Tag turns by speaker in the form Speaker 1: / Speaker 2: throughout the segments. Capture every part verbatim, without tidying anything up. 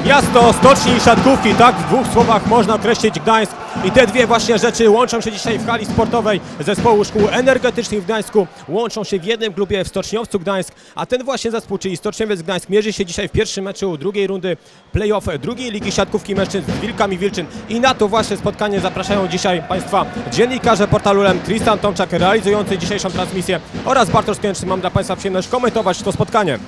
Speaker 1: Miasto stoczni i siatkówki, tak w dwóch słowach można określić Gdańsk. I te dwie właśnie rzeczy łączą się dzisiaj w hali sportowej zespołu szkół energetycznych w Gdańsku. Łączą się w jednym klubie w Stoczniowcu Gdańsk, a ten właśnie zespół, czyli Stoczniowiec Gdańsk, mierzy się dzisiaj w pierwszym meczu drugiej rundy play-off drugiej ligi siatkówki mężczyzn z Wilkami Wilczyn. I na to właśnie spotkanie zapraszają dzisiaj Państwa dziennikarze portalu Lem, Tristan Tomczak, realizujący dzisiejszą transmisję, oraz Bartosz Kęczny. Mam dla Państwa przyjemność komentować to spotkanie.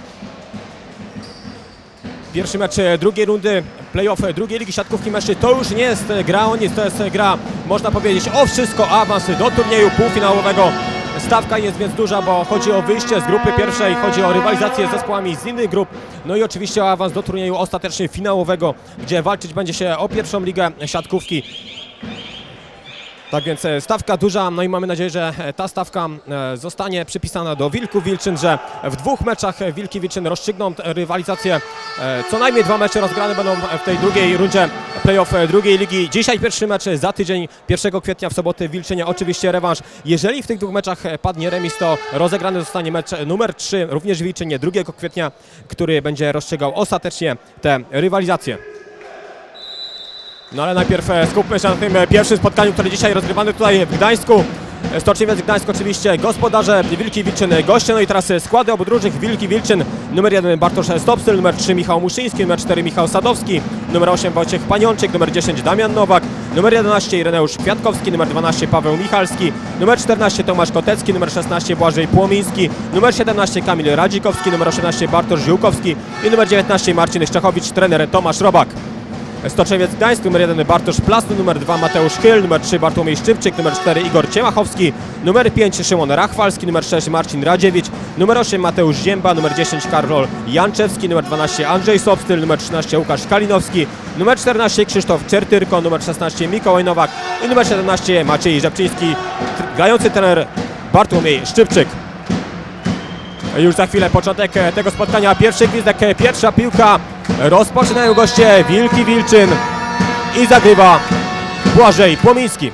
Speaker 1: Pierwszy mecz drugiej rundy play-off drugiej ligi siatkówki mężczyzn to już nie jest gra o nic, to jest gra, można powiedzieć, o wszystko, awans do turnieju półfinałowego. Stawka jest więc duża, bo chodzi o wyjście z grupy pierwszej, chodzi o rywalizację z zespołami z innych grup, no i oczywiście o awans do turnieju ostatecznie finałowego, gdzie walczyć będzie się o pierwszą ligę siatkówki. Tak więc stawka duża, no i mamy nadzieję, że ta stawka zostanie przypisana do Wilków Wilczyn, że w dwóch meczach Wilki Wilczyn rozstrzygną rywalizację. Co najmniej dwa mecze rozgrane będą w tej drugiej rundzie play-off drugiej ligi. Dzisiaj pierwszy mecz, za tydzień, pierwszego kwietnia w sobotę w Wilczynie oczywiście rewanż. Jeżeli w tych dwóch meczach padnie remis, to rozegrany zostanie mecz numer trzy, również w Wilczynie drugiego kwietnia, który będzie rozstrzygał ostatecznie tę rywalizację. No ale najpierw skupmy się na tym pierwszym spotkaniu, które dzisiaj rozgrywane tutaj w Gdańsku. Stoczniowiec Gdańsk oczywiście gospodarze, Wilki Wilczyn goście. No i teraz składy obu drużyn. Wilki Wilczyn, numer jeden Bartosz Stopstyl, numer trzy Michał Muszyński, numer cztery Michał Sadowski, numer osiem Wojciech Paniączyk, numer dziesięć Damian Nowak, numer jedenaście Ireneusz Kwiatkowski, numer dwanaście Paweł Michalski, numer czternaście Tomasz Kotecki, numer szesnaście Błażej Płomiński, numer siedemnaście Kamil Radzikowski, numer osiemnaście Bartosz Ziółkowski i numer dziewiętnaście Marcin Szczechowicz, trener Tomasz Robak. Stoczniowiec Gdańsk, numer jeden Bartosz Plasny, numer dwa Mateusz Chyl, numer trzy Bartłomiej Szczypczyk, numer cztery Igor Ciemachowski, numer pięć Szymon Rachwalski, numer sześć Marcin Radziewicz, numer osiem Mateusz Zięba, numer dziesięć Karol Janczewski, numer dwanaście Andrzej Sobstyl, numer trzynaście Łukasz Kalinowski, numer czternaście Krzysztof Czertyrko, numer szesnaście Mikołaj Nowak i numer siedemnaście Maciej Rzepczyński, grający trener Bartłomiej Szczypczyk. Już za chwilę początek tego spotkania, pierwszy gwizdek, pierwsza piłka. Rozpoczynają goście Wilki Wilczyn i zagrywa Błażej Płomiński.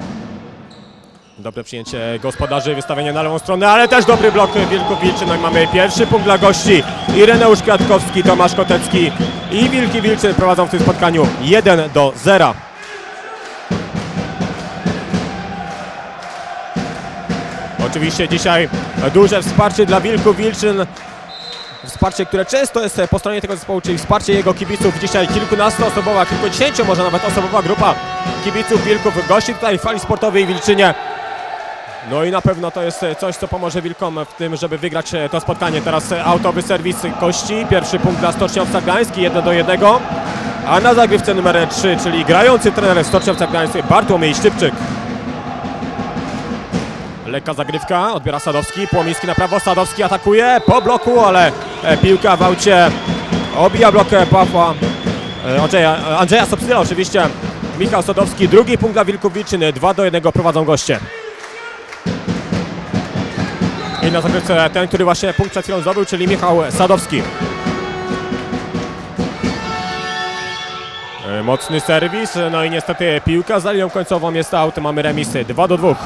Speaker 1: Dobre przyjęcie gospodarzy, wystawienie na lewą stronę, ale też dobry blok Wilków Wilczyn. No i mamy pierwszy punkt dla gości. Ireneusz Kwiatkowski, Tomasz Kotecki i Wilki Wilczyn prowadzą w tym spotkaniu jeden do zera. Oczywiście dzisiaj duże wsparcie dla Wilków Wilczyn. Wsparcie, które często jest po stronie tego zespołu, czyli wsparcie jego kibiców. Dzisiaj kilkunastoosobowa, kilkudziesięciu może nawet osobowa grupa kibiców Wilków gości tutaj w hali sportowej w Wilczynie. No i na pewno to jest coś, co pomoże Wilkom w tym, żeby wygrać to spotkanie. Teraz autowy serwis Kości, pierwszy punkt dla Stoczniowca Gdańsk, jeden do jednego. A na zagrywce numer trzy, czyli grający trener Stoczniowca Gdańsk Bartłomiej Szczypczyk. Lekka zagrywka, odbiera Sadowski, Płomiński na prawo, Sadowski atakuje po bloku, ale piłka w aucie obija blok Pawła, Andrzeja, Andrzeja Sobstyla oczywiście. Michał Sadowski, drugi punkt dla Wilków Wilczyn, dwa do jednego prowadzą goście. I na zagrywce ten, który właśnie punkt przed chwilą zdobył, czyli Michał Sadowski. Mocny serwis, no i niestety piłka za linią końcową jest out, mamy remis dwa do dwóch.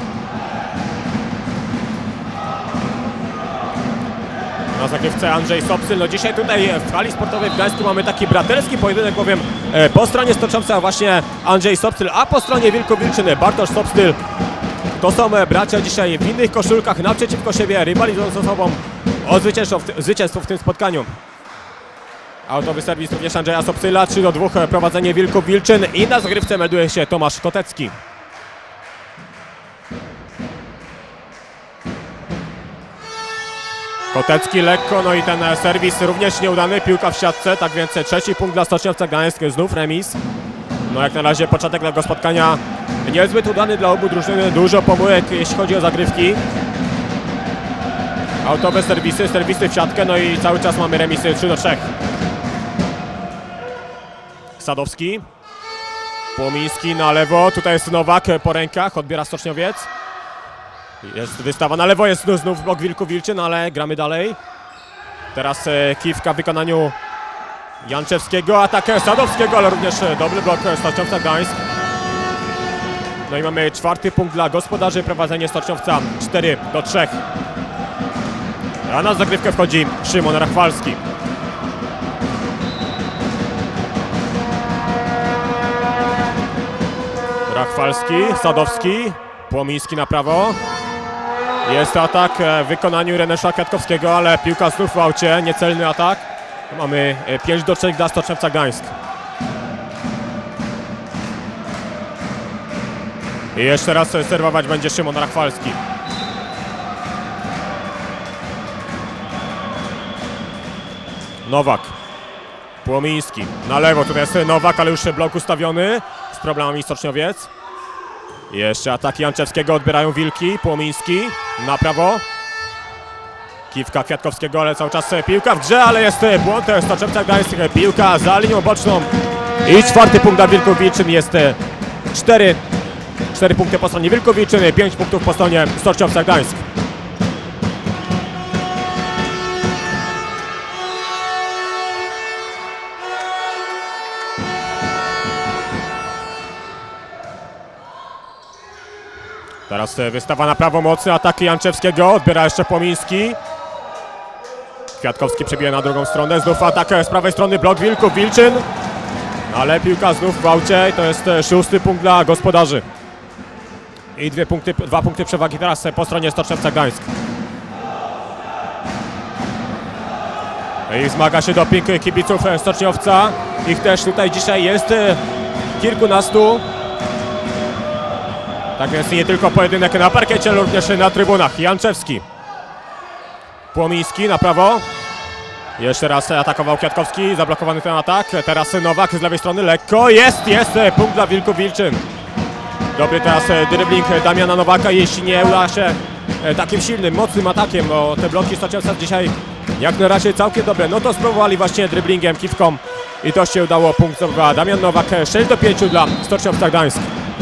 Speaker 1: Na zagrywce Andrzej Sobstyl. No dzisiaj tutaj w hali sportowej w Gdańsku mamy taki braterski pojedynek, powiem, po stronie Stoczniowca właśnie Andrzej Sobstyl, a po stronie Wilków Wilczyn Bartosz Sobstyl. To są bracia dzisiaj w innych koszulkach, naprzeciwko siebie, rywalizują ze sobą o zwycięstwo w, zwycięstwo w tym spotkaniu. Autowy serwis również Andrzeja Sobstyla, trzy do dwóch prowadzenie Wilków Wilczyn i na zagrywce melduje się Tomasz Kotecki. Kotecki lekko, no i ten serwis również nieudany, piłka w siatce, tak więc trzeci punkt dla Stoczniowca Gdańsk, znów remis. No jak na razie początek tego spotkania niezbyt udany dla obu drużyn, dużo pomyłek jeśli chodzi o zagrywki. Autowe serwisy, serwisy w siatkę, no i cały czas mamy remisy trzy do trzech. Sadowski, Płomiński na lewo, tutaj jest Nowak po rękach, odbiera Stoczniowiec. Jest wystawa na lewo, jest znów blok Wilków Wilczyn, ale gramy dalej. Teraz kiwka w wykonaniu Janczewskiego, atak Sadowskiego, ale również dobry blok Stoczniowca Gdańsk. No i mamy czwarty punkt dla gospodarzy, prowadzenie Stoczniowca cztery do trzech. A na zagrywkę wchodzi Szymon Rachwalski. Rachwalski, Sadowski, Płomiński na prawo. Jest atak w wykonaniu Renesza Kwiatkowskiego, ale piłka znów w aucie, niecelny atak. Mamy pięć do trzech dla Stoczniowca Gdańsk. I jeszcze raz serwować będzie Szymon Rachwalski. Nowak. Płomiński. Na lewo, tutaj jest Nowak, ale już blok ustawiony. Z problemami Stoczniowiec. Jeszcze ataki Janczewskiego, odbierają Wilki. Płomiński na prawo. Kiwka Kwiatkowskiego, ale cały czas piłka w grze, ale jest błąd. Stoczniowca Gdańsk, piłka za linią boczną. I czwarty punkt dla Wilków Wilczyn, jest cztery. cztery punkty po stronie Wilków Wilczyn, pięć punktów po stronie Stoczniowca Gdańsk. Teraz wystawa na prawo, mocny ataki Janczewskiego, odbiera jeszcze Płomiński. Kwiatkowski przebija na drugą stronę, znów atak z prawej strony, blok Wilków Wilczyn. Ale piłka znów w aucie, to jest szósty punkt dla gospodarzy. I dwie punkty, dwa punkty przewagi teraz po stronie Stoczniowca Gdańsk. I zmaga się doping kibiców Stoczniowca. Ich też tutaj dzisiaj jest kilkunastu. Tak więc nie tylko pojedynek na parkiecie, ale również na trybunach. Janczewski. Płomiński na prawo. Jeszcze raz atakował Kwiatkowski, zablokowany ten atak. Teraz Nowak z lewej strony, lekko. Jest, jest punkt dla Wilków Wilczyn. Dobry teraz dribbling Damiana Nowaka, jeśli nie uda się takim silnym, mocnym atakiem, bo te bloki Stoczniowca dzisiaj jak na razie całkiem dobre. No to spróbowali właśnie dribblingiem, kiwką i to się udało. Punkt zdobywa Damian Nowak, sześć do pięciu dla Stoczniowca Gdańsk.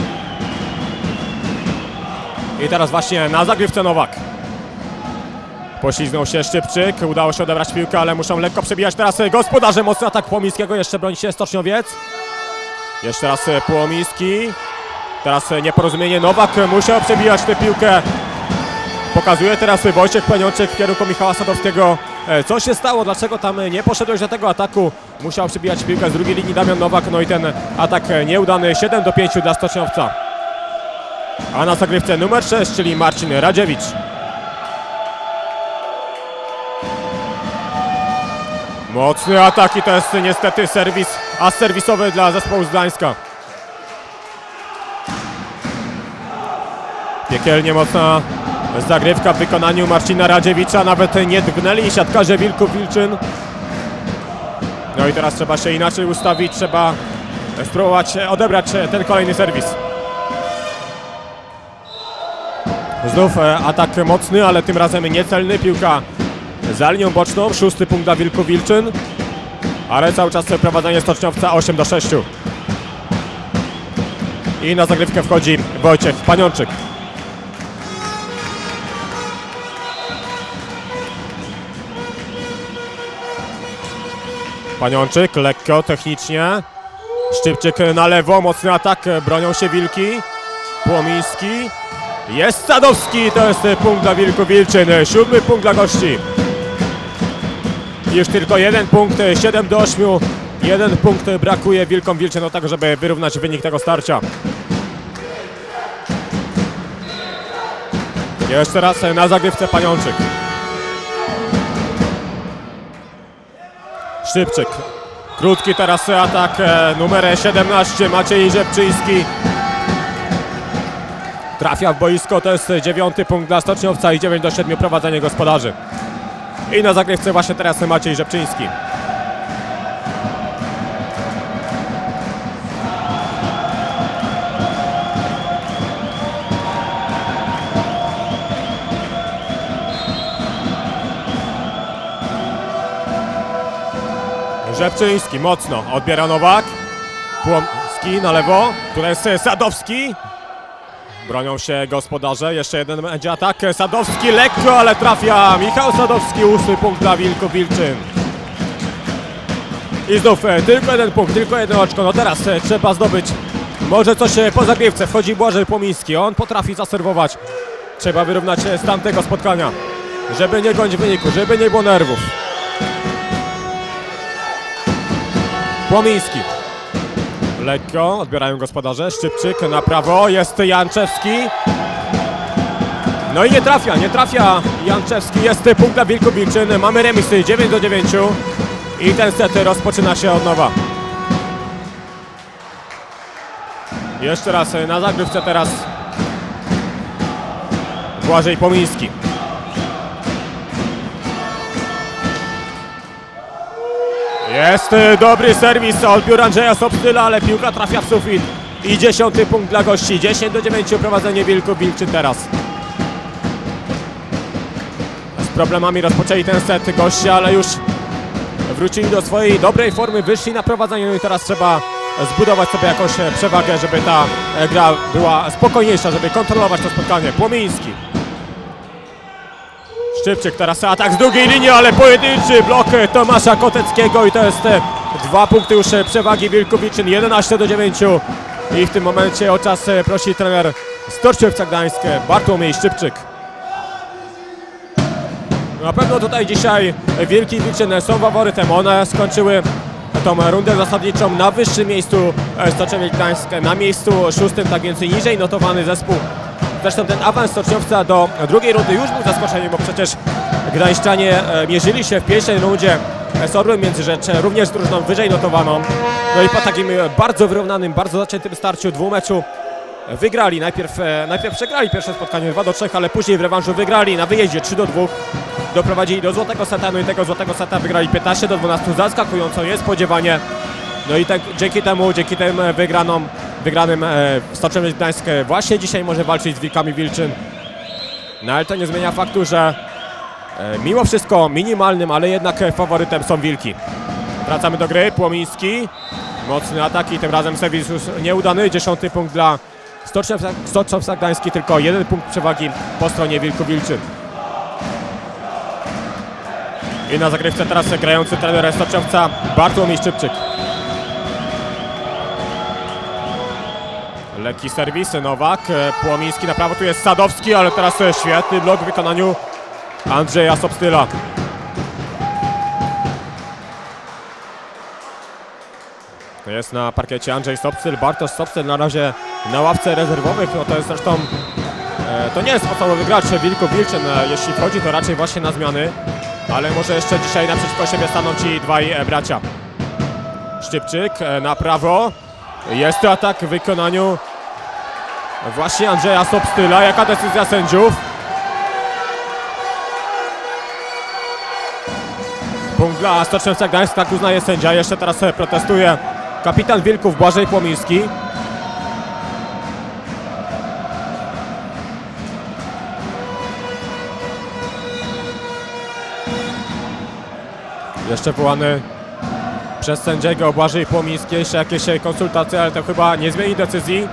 Speaker 1: I teraz właśnie na zagrywce Nowak. Poślizgnął się Szczypczyk, udało się odebrać piłkę, ale muszą lekko przebijać teraz gospodarze. Mocny atak Płomińskiego, jeszcze broni się Stoczniowiec. Jeszcze raz Płomiński. Teraz nieporozumienie, Nowak musiał przebijać tę piłkę. Pokazuje teraz Wojciech Paniączek w kierunku Michała Sadowskiego. Co się stało? Dlaczego tam nie poszedłeś do tego ataku? Musiał przebijać piłkę z drugiej linii Damian Nowak, no i ten atak nieudany. siedem do pięciu dla Stoczniowca. A na zagrywce numer sześć, czyli Marcin Radziewicz. Mocny atak i to jest niestety serwis, as serwisowy dla zespołu z Gdańska. Piekielnie mocna zagrywka w wykonaniu Marcina Radziewicza. Nawet nie drgnęli siatkarze Wilków Wilczyn. No i teraz trzeba się inaczej ustawić, trzeba spróbować odebrać ten kolejny serwis. Znów atak mocny, ale tym razem niecelny. Piłka za linią boczną. Szósty punkt dla Wilków Wilczyn. Ale cały czas prowadzenie Stoczniowca osiem do sześciu. I na zagrywkę wchodzi Wojciech Paniączyk. Paniączyk lekko, technicznie. Szczypczyk na lewo, mocny atak, bronią się Wilki. Płomiński. Jest Sadowski, to jest punkt dla Wilków Wilczyn, siódmy punkt dla gości. Już tylko jeden punkt, siedem do ośmiu. Jeden punkt brakuje Wilkom Wilczyn do tego, żeby wyrównać wynik tego starcia. Jeszcze raz na zagrywce Paniączyk. Szczypczyk. Krótki teraz atak, numer siedemnaście, Maciej Rzepczyński. Trafia w boisko, to jest dziewiąty punkt dla Stoczniowca i dziewięć do siedmiu prowadzenie gospodarzy. I na zagrywce właśnie teraz Maciej Rzepczyński. Rzepczyński mocno odbiera Nowak. Płomski na lewo, tu jest Sadowski. Bronią się gospodarze, jeszcze jeden będzie atak. Sadowski lekko, ale trafia. Michał Sadowski, ósmy punkt dla Wilków Wilczyn. I znów tylko jeden punkt, tylko jedno oczko. No teraz trzeba zdobyć może coś po zagrywce. Wchodzi Błażej Płomiński, on potrafi zaserwować. Trzeba wyrównać stan tego spotkania, żeby nie gonić wyniku, żeby nie było nerwów. Płomiński. Lekko odbierają gospodarze. Szczypczyk na prawo. Jest Janczewski. No i nie trafia, nie trafia Janczewski. Jest punkt dla Wilków Wilczyn. Mamy remis dziewięć do dziewięciu. I ten set rozpoczyna się od nowa. Jeszcze raz na zagrywce teraz Błażej Płomiński. Jest dobry serwis, odbiór Andrzeja Sobstyla, ale piłka trafia w sufit. I dziesiąty punkt dla gości. dziesięć do dziewięciu prowadzenie Wilków Wilczyn teraz. Z problemami rozpoczęli ten set goście, ale już wrócili do swojej dobrej formy, wyszli na prowadzenie. No i teraz trzeba zbudować sobie jakąś przewagę, żeby ta gra była spokojniejsza, żeby kontrolować to spotkanie. Płomiński. Szczypczyk, teraz atak z drugiej linii, ale pojedynczy blok Tomasza Koteckiego i to jest dwa punkty już przewagi Wilków Wilczyn, jedenaście do dziewięciu. I w tym momencie o czas prosi trener Stoczniówca Gdańsk Bartłomiej Szczypczyk. Na pewno tutaj dzisiaj Wilki Wilczyn są faworytem. One skończyły tą rundę zasadniczą na wyższym miejscu. Stoczniówek Gdańsk na miejscu szóstym, tak więc niżej notowany zespół. Zresztą ten awans Stoczniówca do drugiej rundy już był zaskoczeniem, bo przecież gdańszczanie mierzyli się w pierwszej rundzie z Orłem Międzyrzecz, również z drużyną wyżej notowaną. No i po takim bardzo wyrównanym, bardzo zaciętym starciu dwumeczu wygrali. Najpierw, najpierw przegrali pierwsze spotkanie dwa do trzech, ale później w rewanżu wygrali na wyjeździe trzy do dwóch. Doprowadzili do złotego seta, no i tego złotego seta wygrali piętnaście do dwunastu, zaskakująco niespodziewanie. No i tak, dzięki temu, dzięki tym wygranom, wygranym e, Stoczniówek Gdańsk właśnie dzisiaj może walczyć z Wilkami Wilczyn. No ale to nie zmienia faktu, że e, mimo wszystko minimalnym, ale jednak faworytem są Wilki. Wracamy do gry, Płomiński. Mocny atak i tym razem serwis już nieudany. Dziesiąty punkt dla Stoczniówka Gdański, tylko jeden punkt przewagi po stronie Wilków Wilczyn. I na zagrywce teraz grający trener Stoczniówca Bartłomiej Szczypczyk. Lekki serwis, Nowak, Płomiński na prawo, tu jest Sadowski, ale teraz świetny blok w wykonaniu Andrzeja Sobstyla. Jest na parkiecie Andrzej Sobstyl, Bartosz Sobstyl na razie na ławce rezerwowych. No to jest zresztą, e, to nie jest podstawowy gracz Wilków Wilczyn, e, jeśli wchodzi to raczej właśnie na zmiany. Ale może jeszcze dzisiaj naprzeciwko siebie staną ci dwaj e, bracia. Szczypczyk e, na prawo, jest to atak w wykonaniu właśnie Andrzeja Sobstyla. Jaka decyzja sędziów? Punkt dla Stoczniówca Gdańsk, tak uznaje sędzia. Jeszcze teraz protestuje kapitan Wilków Błażej Płomiński. Jeszcze wołany przez sędziego Błażej Płomiński. Jeszcze jakieś konsultacje, ale to chyba nie zmieni decyzji.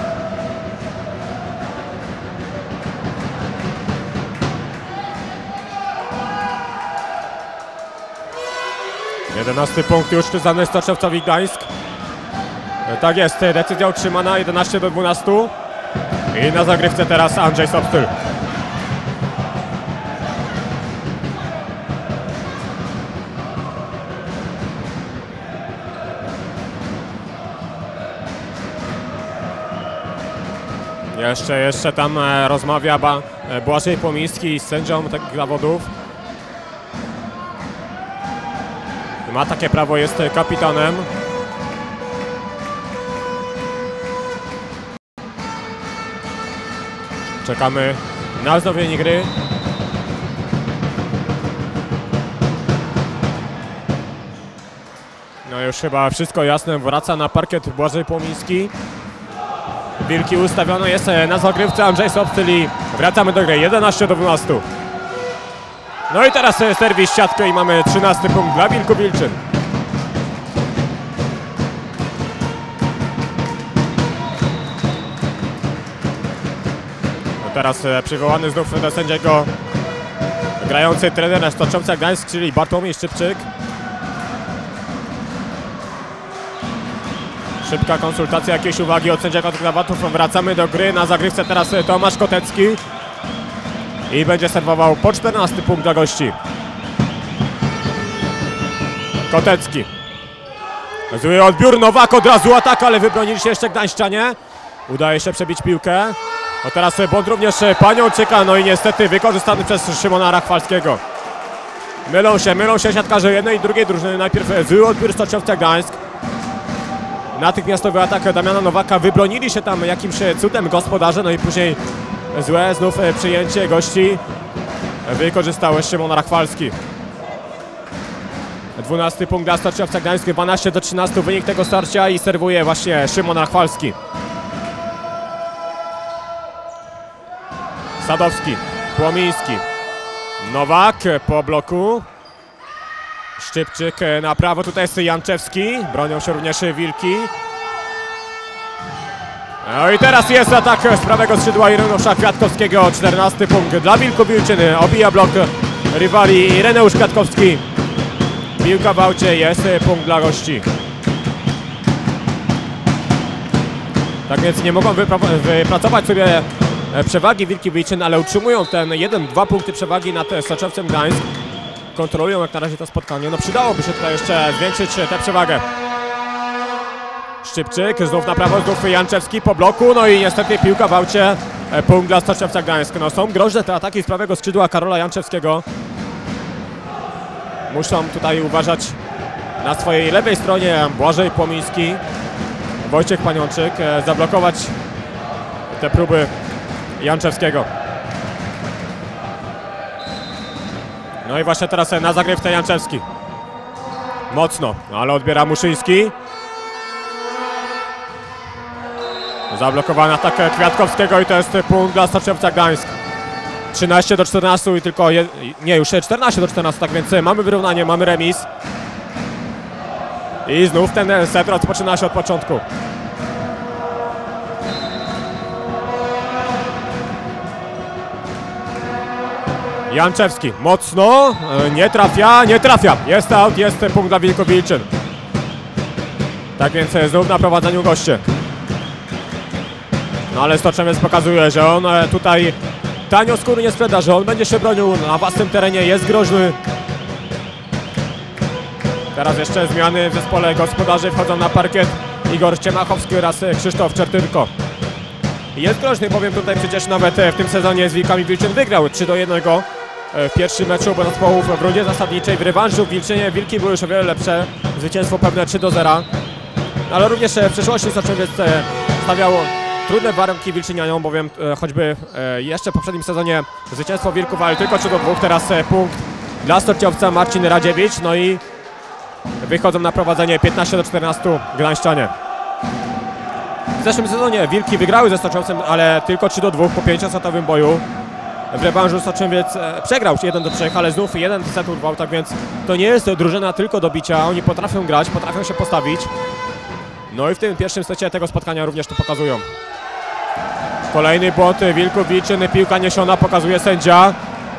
Speaker 1: jedenasty punkt już przyznany Stoczniówcowi Gdańsk. Tak jest, decyzja utrzymana, jedenaście do dwunastu. I na zagrywce teraz Andrzej Sobstyl. Jeszcze, jeszcze tam rozmawia Błażej Płomiński z sędzią tych zawodów. Ma takie prawo, jest kapitanem. Czekamy na wznowienie gry. No już chyba wszystko jasne, wraca na parkiet Błażej Płomiński. Wilki ustawione jest na zagrywce Andrzej Sobstyl i wracamy do gry, jedenaście do dwunastu. No i teraz serwis siatkę i mamy trzynasty punkt dla Wilków Wilczyn. No teraz przywołany znów do sędziego grający trener Stoczniówca Gdańsk, czyli Bartłomiej Szczypczyk. Szybka konsultacja, jakieś uwagi od sędziego tych zawodów. Wracamy do gry, na zagrywce teraz Tomasz Kotecki. I będzie serwował po czternasty punkt dla gości. Kotecki. Zły odbiór, Nowak od razu atak, ale wybronili się jeszcze gdańszczanie. Udaje się przebić piłkę. No teraz błąd również Paniączyka, no i niestety wykorzystany przez Szymona Rachwalskiego. Mylą się, mylą się siatkarze jednej i drugiej drużyny. Najpierw zły odbiór Stoczniowca Gdańsk. Natychmiastowy atak Damiana Nowaka. Wybronili się tam jakimś cudem gospodarze, no i później złe znów przyjęcie gości wykorzystał Szymon Rachwalski. dwunasty punkt dla Stoczniowca Gdańsk, dwanaście do trzynastu wynik tego starcia i serwuje właśnie Szymon Rachwalski. Sadowski, Płomiński, Nowak po bloku. Szczypczyk na prawo, tutaj jest Janczewski, bronią się również Wilki. No i teraz jest atak z prawego skrzydła Ireneusza Kwiatkowskiego, czternasty punkt dla Wilków Wilczyny, obija blok rywali Ireneusz Kwiatkowski. Piłka w aucie, jest punkt dla gości. Tak więc nie mogą wypracować sobie przewagi Wilki Wilczyn, ale utrzymują ten jeden dwa punkty przewagi nad Stoczniowcem Gdańsk. Kontrolują jak na razie to spotkanie. No przydałoby się tutaj jeszcze zwiększyć tę przewagę. Szczypczyk, znów na prawo, znów Janczewski po bloku. No i niestety piłka w aucie, punkt dla Stoczniowca Gdańsk. No są groźne te ataki z prawego skrzydła Karola Janczewskiego. Muszą tutaj uważać na swojej lewej stronie Błażej Płomiński, Wojciech Paniączyk, zablokować te próby Janczewskiego. No i właśnie teraz na zagrywce Janczewski. Mocno, ale odbiera Muszyński. Zablokowany atak Kwiatkowskiego i to jest punkt dla Stoczniowca Gdańsk. trzynaście do czternastu i tylko, je, nie już czternaście do czternastu, tak więc mamy wyrównanie, mamy remis. I znów ten set rozpoczyna się od początku. Janczewski, mocno, nie trafia, nie trafia, jest out, jest punkt dla Wilków Wilczyn. Tak więc znów na prowadzeniu goście. No ale Stoczniowiec pokazuje, że on tutaj tanio skóry nie sprzeda, że on będzie się bronił na własnym terenie, jest groźny. Teraz jeszcze zmiany w zespole gospodarzy, wchodzą na parkiet Igor Ciemachowski oraz Krzysztof Czertyrko. Jest groźny, bowiem tutaj przecież nawet w tym sezonie z Wilkami Wilczyn wygrał trzy do jednego w pierwszym meczu obu zespołów w rundzie zasadniczej. W rewanżu w Wilczynie Wilki były już o wiele lepsze, zwycięstwo pewne trzy do zera. Ale również w przeszłości Stoczniowiec stawiał trudne warunki Wilczynianiom, bowiem choćby jeszcze w poprzednim sezonie zwycięstwo Wilków, ale tylko trzy do dwóch, teraz punkt dla Stoczniowca Marcin Radziewicz, no i wychodzą na prowadzenie piętnaście do czternastu gdańszczanie. W zeszłym sezonie Wilki wygrały ze Stoczniowcem, ale tylko trzy do dwóch po pięciosetowym boju. W rewanżu Stoczniowiec przegrał jeden do trzech, ale znów jeden set urwał, tak więc to nie jest drużyna tylko do bicia, oni potrafią grać, potrafią się postawić. No i w tym pierwszym secie tego spotkania również to pokazują. Kolejny błąd Wilków Wilczyn, piłka niesiona, pokazuje sędzia.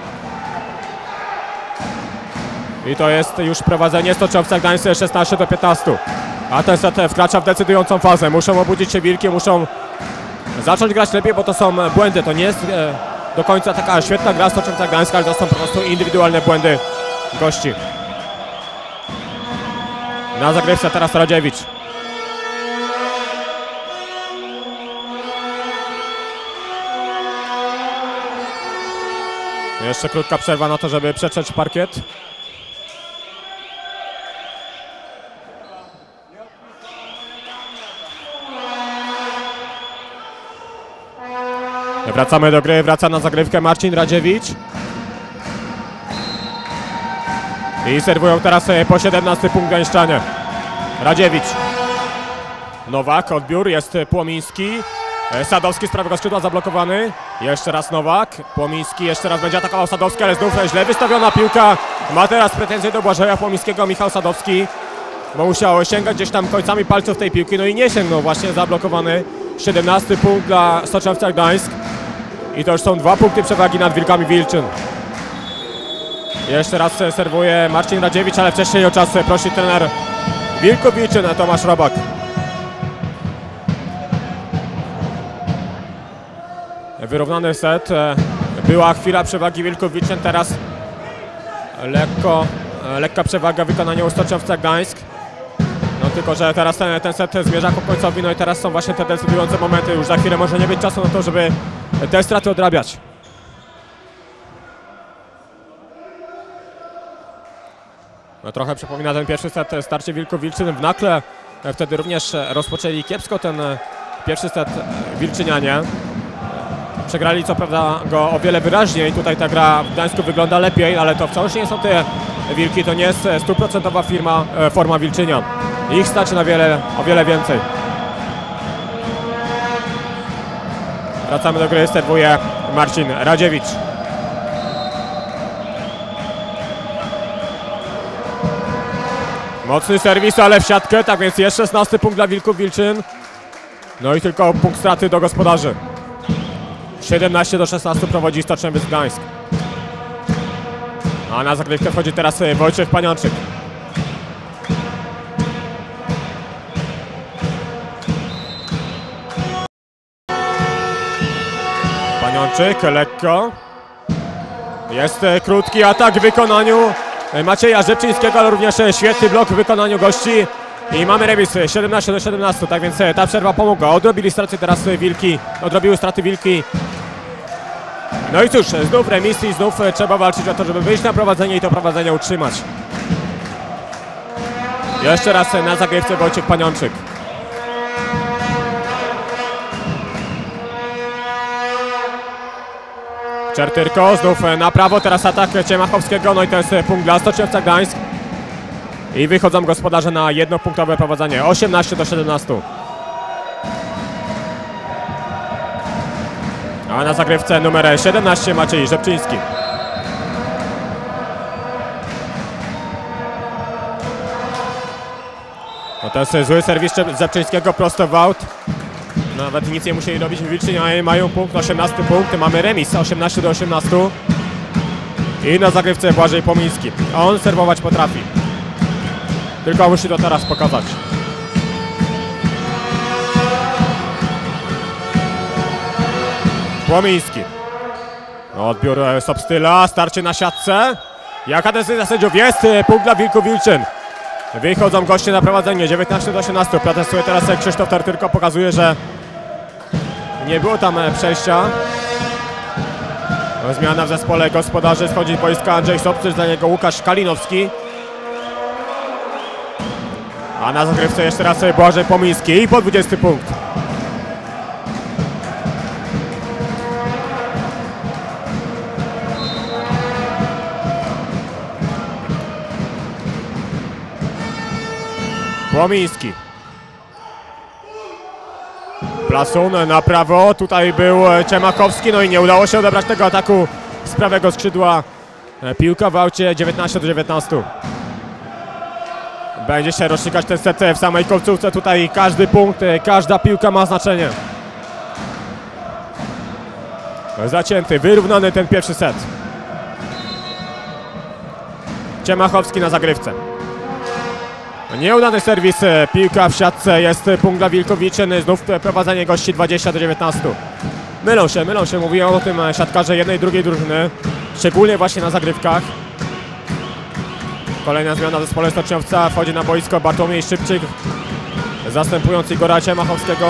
Speaker 1: I to jest już prowadzenie Stoczniowca Gdańsk szesnaście do piętnastu. A ten set wkracza w decydującą fazę. Muszą obudzić się Wilki, muszą zacząć grać lepiej, bo to są błędy. To nie jest e, do końca taka świetna gra Stoczniowca Gdańsk, ale to są po prostu indywidualne błędy gości. Na zagrywce teraz Radziewicz. Jeszcze krótka przerwa na to, żeby przetrzeć parkiet. Wracamy do gry, wraca na zagrywkę Marcin Radziewicz. I serwują teraz po siedemnasty punkt gdańszczanie. Radziewicz. Nowak, odbiór, jest Płomiński. Sadowski z prawego skrzydła zablokowany. Jeszcze raz Nowak. Płomiński jeszcze raz będzie atakował Sadowski, ale znów źle wystawiona piłka. Ma teraz pretensje do Błażeja Płomińskiego Michał Sadowski, bo musiał sięgać gdzieś tam końcami palców tej piłki. No i nie sięgnął, właśnie zablokowany. siedemnasty punkt dla Stoczniowca Gdańsk. I to już są dwa punkty przewagi nad Wilkami Wilczyn. Jeszcze raz serwuje Marcin Radziewicz, ale wcześniej o czas prosi trener Wilków Wilczyn Tomasz Robak. Wyrównany set. Była chwila przewagi Wilków Wilczyn, teraz lekko, lekka przewaga w wykonaniu Stoczniowca Gdańsk. No tylko, że teraz ten, ten set zmierza ku końcowi, no i teraz są właśnie te decydujące momenty. Już za chwilę może nie być czasu na to, żeby te straty odrabiać. No trochę przypomina ten pierwszy set starcie Wilków Wilczyn w Nakle. Wtedy również rozpoczęli kiepsko ten pierwszy set wilczynianie. Przegrali co prawda go o wiele wyraźniej. Tutaj ta gra w Gdańsku wygląda lepiej, ale to wciąż nie są te Wilki. To nie jest stuprocentowa firma, forma Wilczynia. Ich stać na wiele, o wiele więcej. Wracamy do gry, serwuje Marcin Radziewicz. Mocny serwis, ale w siatkę, tak więc jest szesnasty punkt dla Wilków Wilczyn. No i tylko punkt straty do gospodarzy. siedemnaście do szesnastu prowadzi Stocznia Gdańsk. A na zagrywkę wchodzi teraz Wojciech Paniączyk. Paniączyk lekko. Jest krótki atak w wykonaniu Macieja Rzepczyńskiego, ale również świetny blok w wykonaniu gości. I mamy remis siedemnaście do siedemnastu, tak więc ta przerwa pomogła. Odrobili straty teraz Wilki, odrobiły straty Wilki. No i cóż, znów remis i znów trzeba walczyć o to, żeby wyjść na prowadzenie i to prowadzenie utrzymać. Jeszcze raz na zagrywce Wojciech Paniączyk. Czertyrko, znów na prawo, teraz atak Ciemachowskiego, no i to jest punkt dla Stoczniowca Gdańsk. I wychodzą gospodarze na jednopunktowe prowadzenie, osiemnaście do siedemnastu. A na zagrywce numer siedemnaście Maciej Rzepczyński. No to jest zły serwis Rzepczyńskiego, prosto w aut. Nawet nic nie musieli robić w Wilczynie, mają punkt, osiemnasty punkt. Mamy remis osiemnaście do osiemnastu. I na zagrywce Błażej Pomiński. On serwować potrafi. Tylko musi to teraz pokazać. Płomiński. Odbiór Sobstyla, starcie na siatce. Jaka decyzja sędziów? Jest punkt dla Wilków Wilczyn. Wychodzą goście na prowadzenie, dziewiętnaście do osiemnastu. Protestuje teraz Krzysztof Tartyrko, pokazuje, że nie było tam przejścia. Zmiana w zespole gospodarzy, schodzi z boiska Andrzej Sobstyl, za niego Łukasz Kalinowski. A na zagrywce jeszcze raz Błażej Pomiński i po dwudziesty punkt. Płomiński. Plasun na prawo, tutaj był Ciemachowski, no i nie udało się odebrać tego ataku z prawego skrzydła. Piłka w aucie, dziewiętnaście do dziewiętnastu. Będzie się rozstrzygać ten set w samej końcówce, tutaj każdy punkt, każda piłka ma znaczenie. Zacięty, wyrównany ten pierwszy set. Ciemachowski na zagrywce. Nieudany serwis, piłka w siatce, jest punkt dla Wilków Wilczyn, znów prowadzenie gości dwadzieścia do dziewiętnastu. Mylą się, mylą się, mówiłem o tym siatkarze jednej i drugiej drużyny, szczególnie właśnie na zagrywkach. Kolejna zmiana w zespole Stoczniowca, wchodzi na boisko Bartłomiej Szybczyk, zastępujący Igora Ciemachowskiego.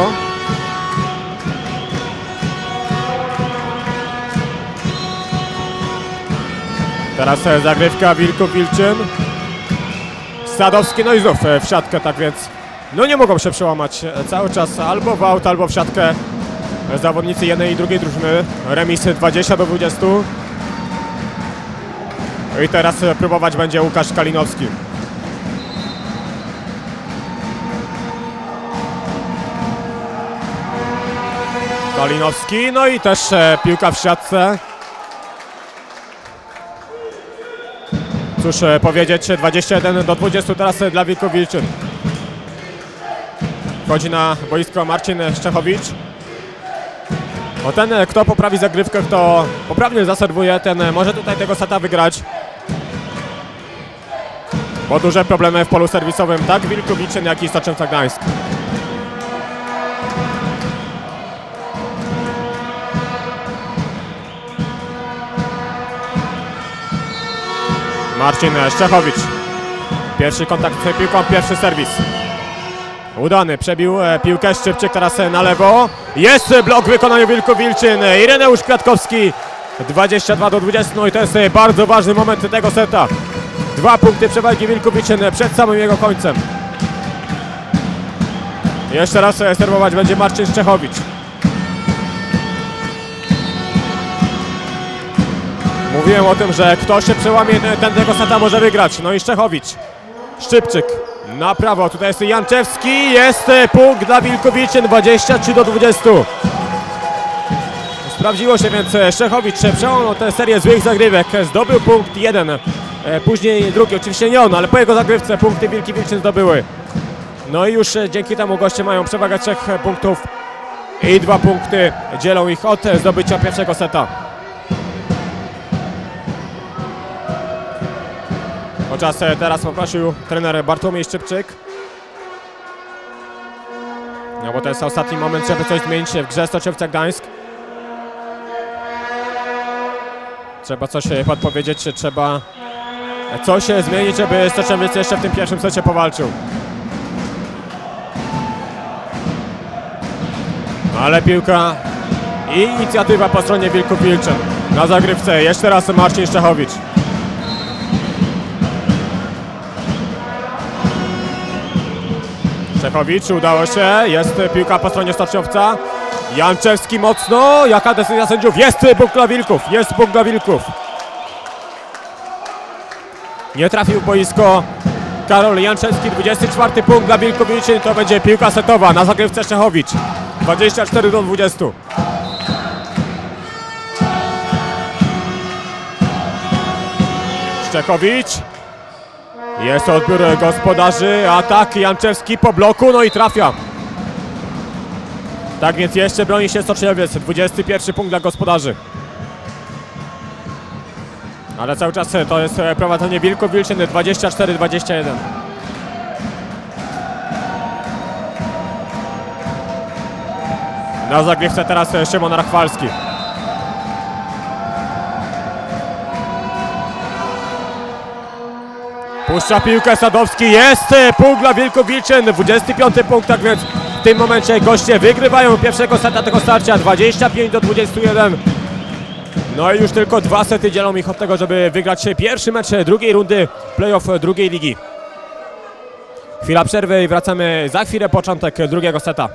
Speaker 1: Teraz zagrywka Wilków Wilczyn. Sadowski, no i znów w siatkę, tak więc no nie mogą się przełamać cały czas albo w aut, albo w siatkę zawodnicy jednej i drugiej drużyny. Remis dwadzieścia do dwudziestu. I teraz próbować będzie Łukasz Kalinowski. Kalinowski, no i też piłka w siatce. Cóż powiedzieć, dwadzieścia jeden do dwudziestu teraz dla Wilków Wilczyn. Wchodzi na boisko Marcin Szczechowicz. O ten, kto poprawi zagrywkę, kto poprawnie zaserwuje, ten może tutaj tego seta wygrać. Bo duże problemy w polu serwisowym, tak Wilków Wilczyn, jak i Stoczniowca Gdańsk. Marcin Szczechowicz. Pierwszy kontakt z piłką, pierwszy serwis. Udany, przebił e, piłkę, Szczypczyk teraz e, na lewo. Jest blok w wykonaniu Wilków Wilczyn. Ireneusz Kwiatkowski. dwadzieścia dwa do dwudziestu, no i to jest e, bardzo ważny moment tego seta. Dwa punkty przewagi Wilków Wilczyn przed samym jego końcem. Jeszcze raz e, serwować będzie Marcin Szczechowicz. Mówiłem o tym, że kto się przełamie, ten tego seta może wygrać. No i Szczechowicz. Szczypczyk na prawo, tutaj jest Janczewski, jest punkt dla Wilków Wilczyn, dwadzieścia trzy do dwudziestu. Sprawdziło się, więc Szczechowicz przełamał tę serię złych zagrywek, zdobył punkt jeden, później drugi, oczywiście nie on, ale po jego zagrywce punkty Wilki Wilczyn zdobyły. No i już dzięki temu goście mają przewagę trzech punktów i dwa punkty dzielą ich od zdobycia pierwszego seta. Chociaż teraz poprosił trener Bartłomiej Szczypczyk. No bo to jest ostatni moment, żeby coś zmienić w grze Stoczniówce Gdańsk. Trzeba coś podpowiedzieć, trzeba coś zmienić, żeby Stoczniowiec jeszcze w tym pierwszym secie powalczył. Ale piłka i inicjatywa po stronie Wilków Wilczyn. Na zagrywce jeszcze raz Marcin Szczechowicz. Szczechowicz, udało się, jest piłka po stronie Stoczniowca. Janczewski mocno, jaka decyzja sędziów? Jest punkt dla Wilków, jest punkt dla Wilków. Nie trafił w boisko Karol Janczewski, dwudziesty czwarty punkt dla Wilków Wilczyn, to będzie piłka setowa na zagrywce Szczechowicz. dwadzieścia cztery do dwudziestu. Szczechowicz. Jest odbiór gospodarzy, atak Janczewski po bloku, no i trafia. Tak więc jeszcze broni się Stoczniowiec, dwudziesty pierwszy punkt dla gospodarzy. Ale cały czas to jest prowadzenie Wilków Wilczyn, dwadzieścia cztery dwadzieścia jeden. Na zagrywce teraz Szymon Rachwalski. Puszcza piłkę Sadowski, jest punkt dla Wilków Wilczyn, dwudziesty piąty punkt, tak więc w tym momencie goście wygrywają pierwszego seta tego starcia, dwadzieścia pięć do dwudziestu jeden. No i już tylko dwa sety dzielą ich od tego, żeby wygrać pierwszy mecz drugiej rundy playoff drugiej ligi. Chwila przerwy i wracamy za chwilę, początek drugiego seta.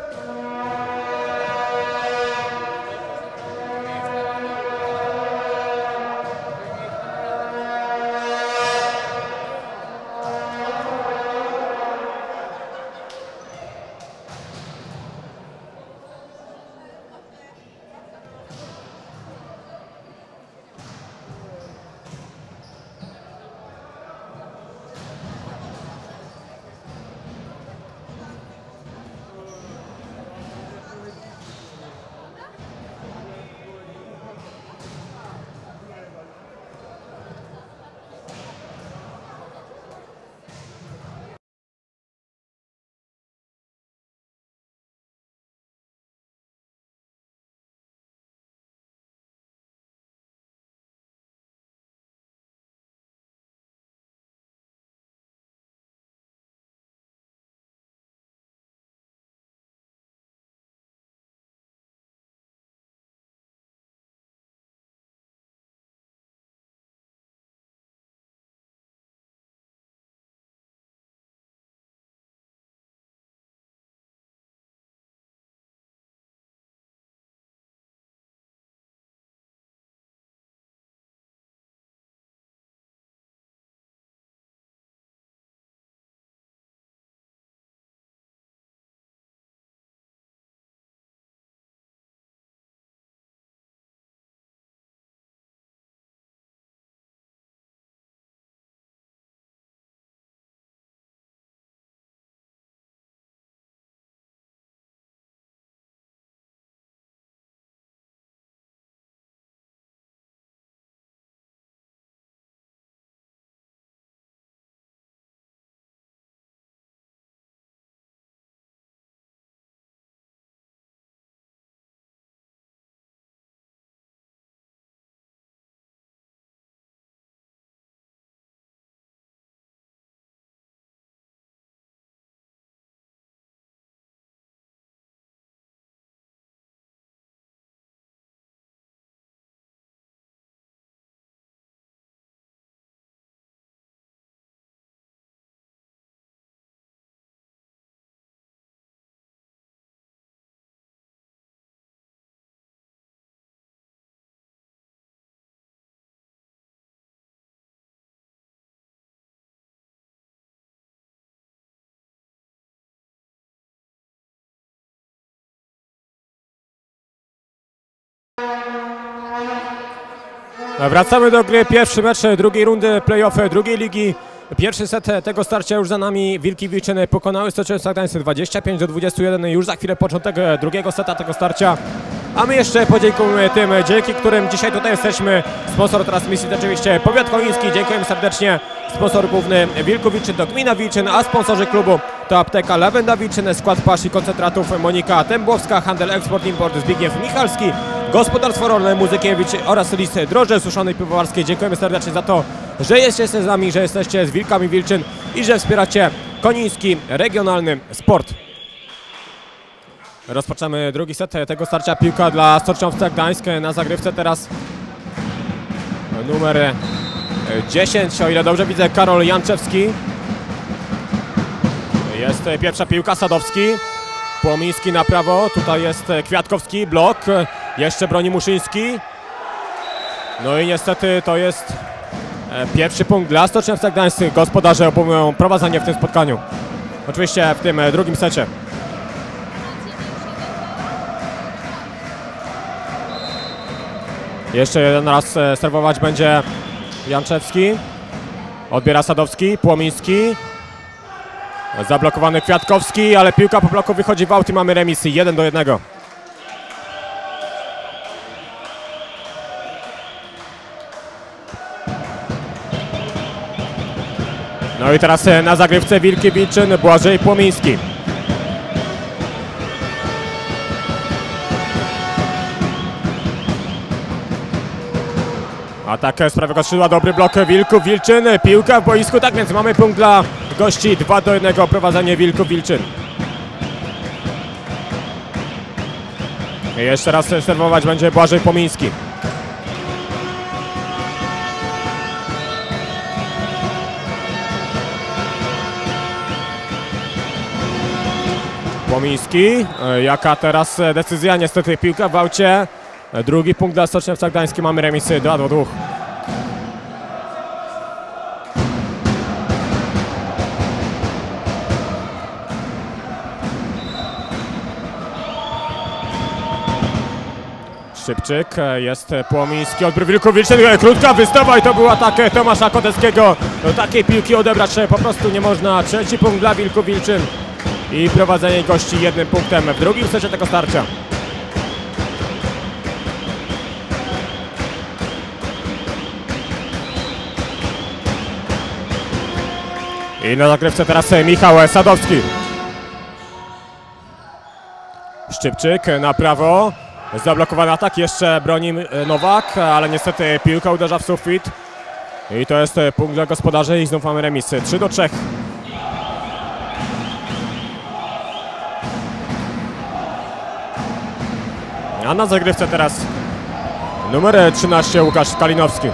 Speaker 1: Wracamy do gry. Pierwszy mecz drugiej rundy play-off drugiej ligi. Pierwszy set tego starcia już za nami. Wilki Wilczyn pokonały Stoczniówkę Gdańsk dwadzieścia pięć do dwudziestu jeden. Już za chwilę początek drugiego seta tego starcia. A my jeszcze podziękujemy tym, dzięki którym dzisiaj tutaj jesteśmy. Sponsor transmisji to oczywiście Powiat Koniński. Dziękujemy serdecznie. Sponsor główny Wilków Wilczyn to Gmina Wilczyn, a sponsorzy klubu to Apteka Lawenda Wilczyn, skład pasz i koncentratów Monika Tębłowska, Handel Eksport Import Zbigniew Michalski, Gospodarstwo Rolne Muzykiewicz oraz listy drożdże suszonej piwowarskiej. Dziękujemy serdecznie za to, że jesteście z nami, że jesteście z Wilkami Wilczyn i że wspieracie koniński regionalny sport. Rozpoczynamy drugi set tego starcia. Piłka dla Stoczniówki Gdańsk. Na zagrywce teraz numer dziesięć, o ile dobrze widzę, Karol Janczewski. Jest pierwsza piłka, Sadowski. Płomiński na prawo, tutaj jest Kwiatkowski, blok. Jeszcze broni Muszyński. No i niestety to jest pierwszy punkt dla Stoczniówki Gdańsk. Gospodarze obejmują prowadzenie w tym spotkaniu. Oczywiście w tym drugim secie. Jeszcze jeden raz serwować będzie Janczewski. Odbiera Sadowski, Płomiński. Zablokowany Kwiatkowski, ale piłka po bloku wychodzi w aut i mamy remis jeden do jednego. No i teraz na zagrywce Wilki Wilczyn Błażej Płomiński. Atak z prawego skrzydła, dobry blok Wilków Wilczyn, piłka w boisku, tak więc mamy punkt dla gości, dwa do jednego prowadzenie Wilków Wilczyn. I jeszcze raz serwować będzie Błażej Płomiński. Płomiński, jaka teraz decyzja, niestety piłka w aucie. Drugi punkt dla Stoczniówki Gdańsk, mamy remisy dwa do dwóch. Szybczyk, jest Płomiński, odbiór Wilków Wilczyn, krótka wystawa i to był atak Tomasza Koteckiego. Do takiej piłki odebrać po prostu nie można. Trzeci punkt dla Wilków Wilczyn i prowadzenie gości jednym punktem w drugim secie tego starcia. I na zagrywce teraz Michał Sadowski. Szczypczyk na prawo. Zablokowany atak, jeszcze broni Nowak, ale niestety piłka uderza w sufit. I to jest punkt dla gospodarzy i znów mamy remis trzy do trzech. A na zagrywce teraz numer trzynaście Łukasz Kalinowski.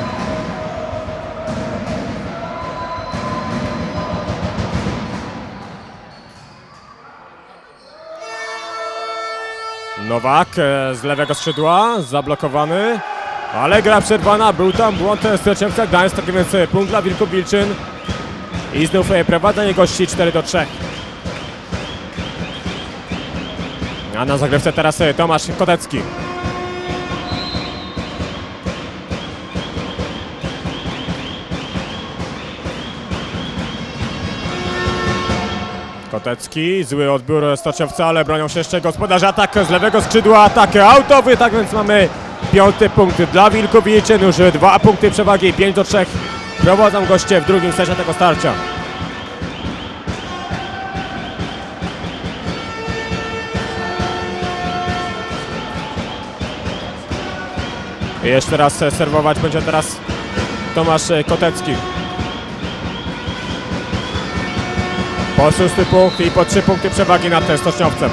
Speaker 1: Nowak z lewego skrzydła, zablokowany, ale gra przerwana, był tam błąd Stoczniówki Gdańsk, tak więc punkt dla Wilków Wilczyn i znów prowadzenie gości cztery do trzech. A na zagrywce teraz Tomasz Kotecki. Kotecki, zły odbiór Stoczniówce, ale bronią się jeszcze gospodarze. Atak z lewego skrzydła, atak autowy, tak więc mamy piąty punkt dla Wilków Wilczyn, już dwa punkty przewagi, pięć do trzech. Prowadzą goście w drugim secie tego starcia. I jeszcze raz serwować będzie teraz Tomasz Kotecki. Po szósty punkt i po trzy punkty przewagi nad Stoczniówcem.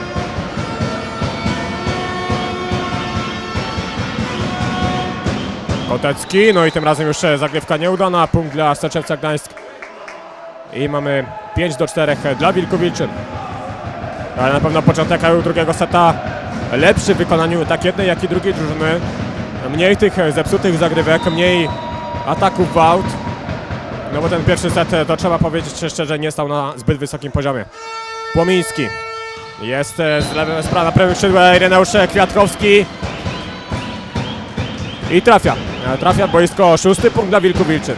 Speaker 1: Kotecki, no i tym razem już zagrywka nieudana, punkt dla Stoczniówki Gdańsk. I mamy pięć do czterech dla Wilków Wilczyn. Ale na pewno początek drugiego seta lepszy w wykonaniu tak jednej, jak i drugiej drużyny. Mniej tych zepsutych zagrywek, mniej ataków w aut. No bo ten pierwszy set, to trzeba powiedzieć szczerze, nie stał na zbyt wysokim poziomie. Płomiński. Jest z lewego, z prawego skrzydła Ireneusz Kwiatkowski. I trafia. Trafia w boisko, szósty punkt dla Wilków Wilczyn.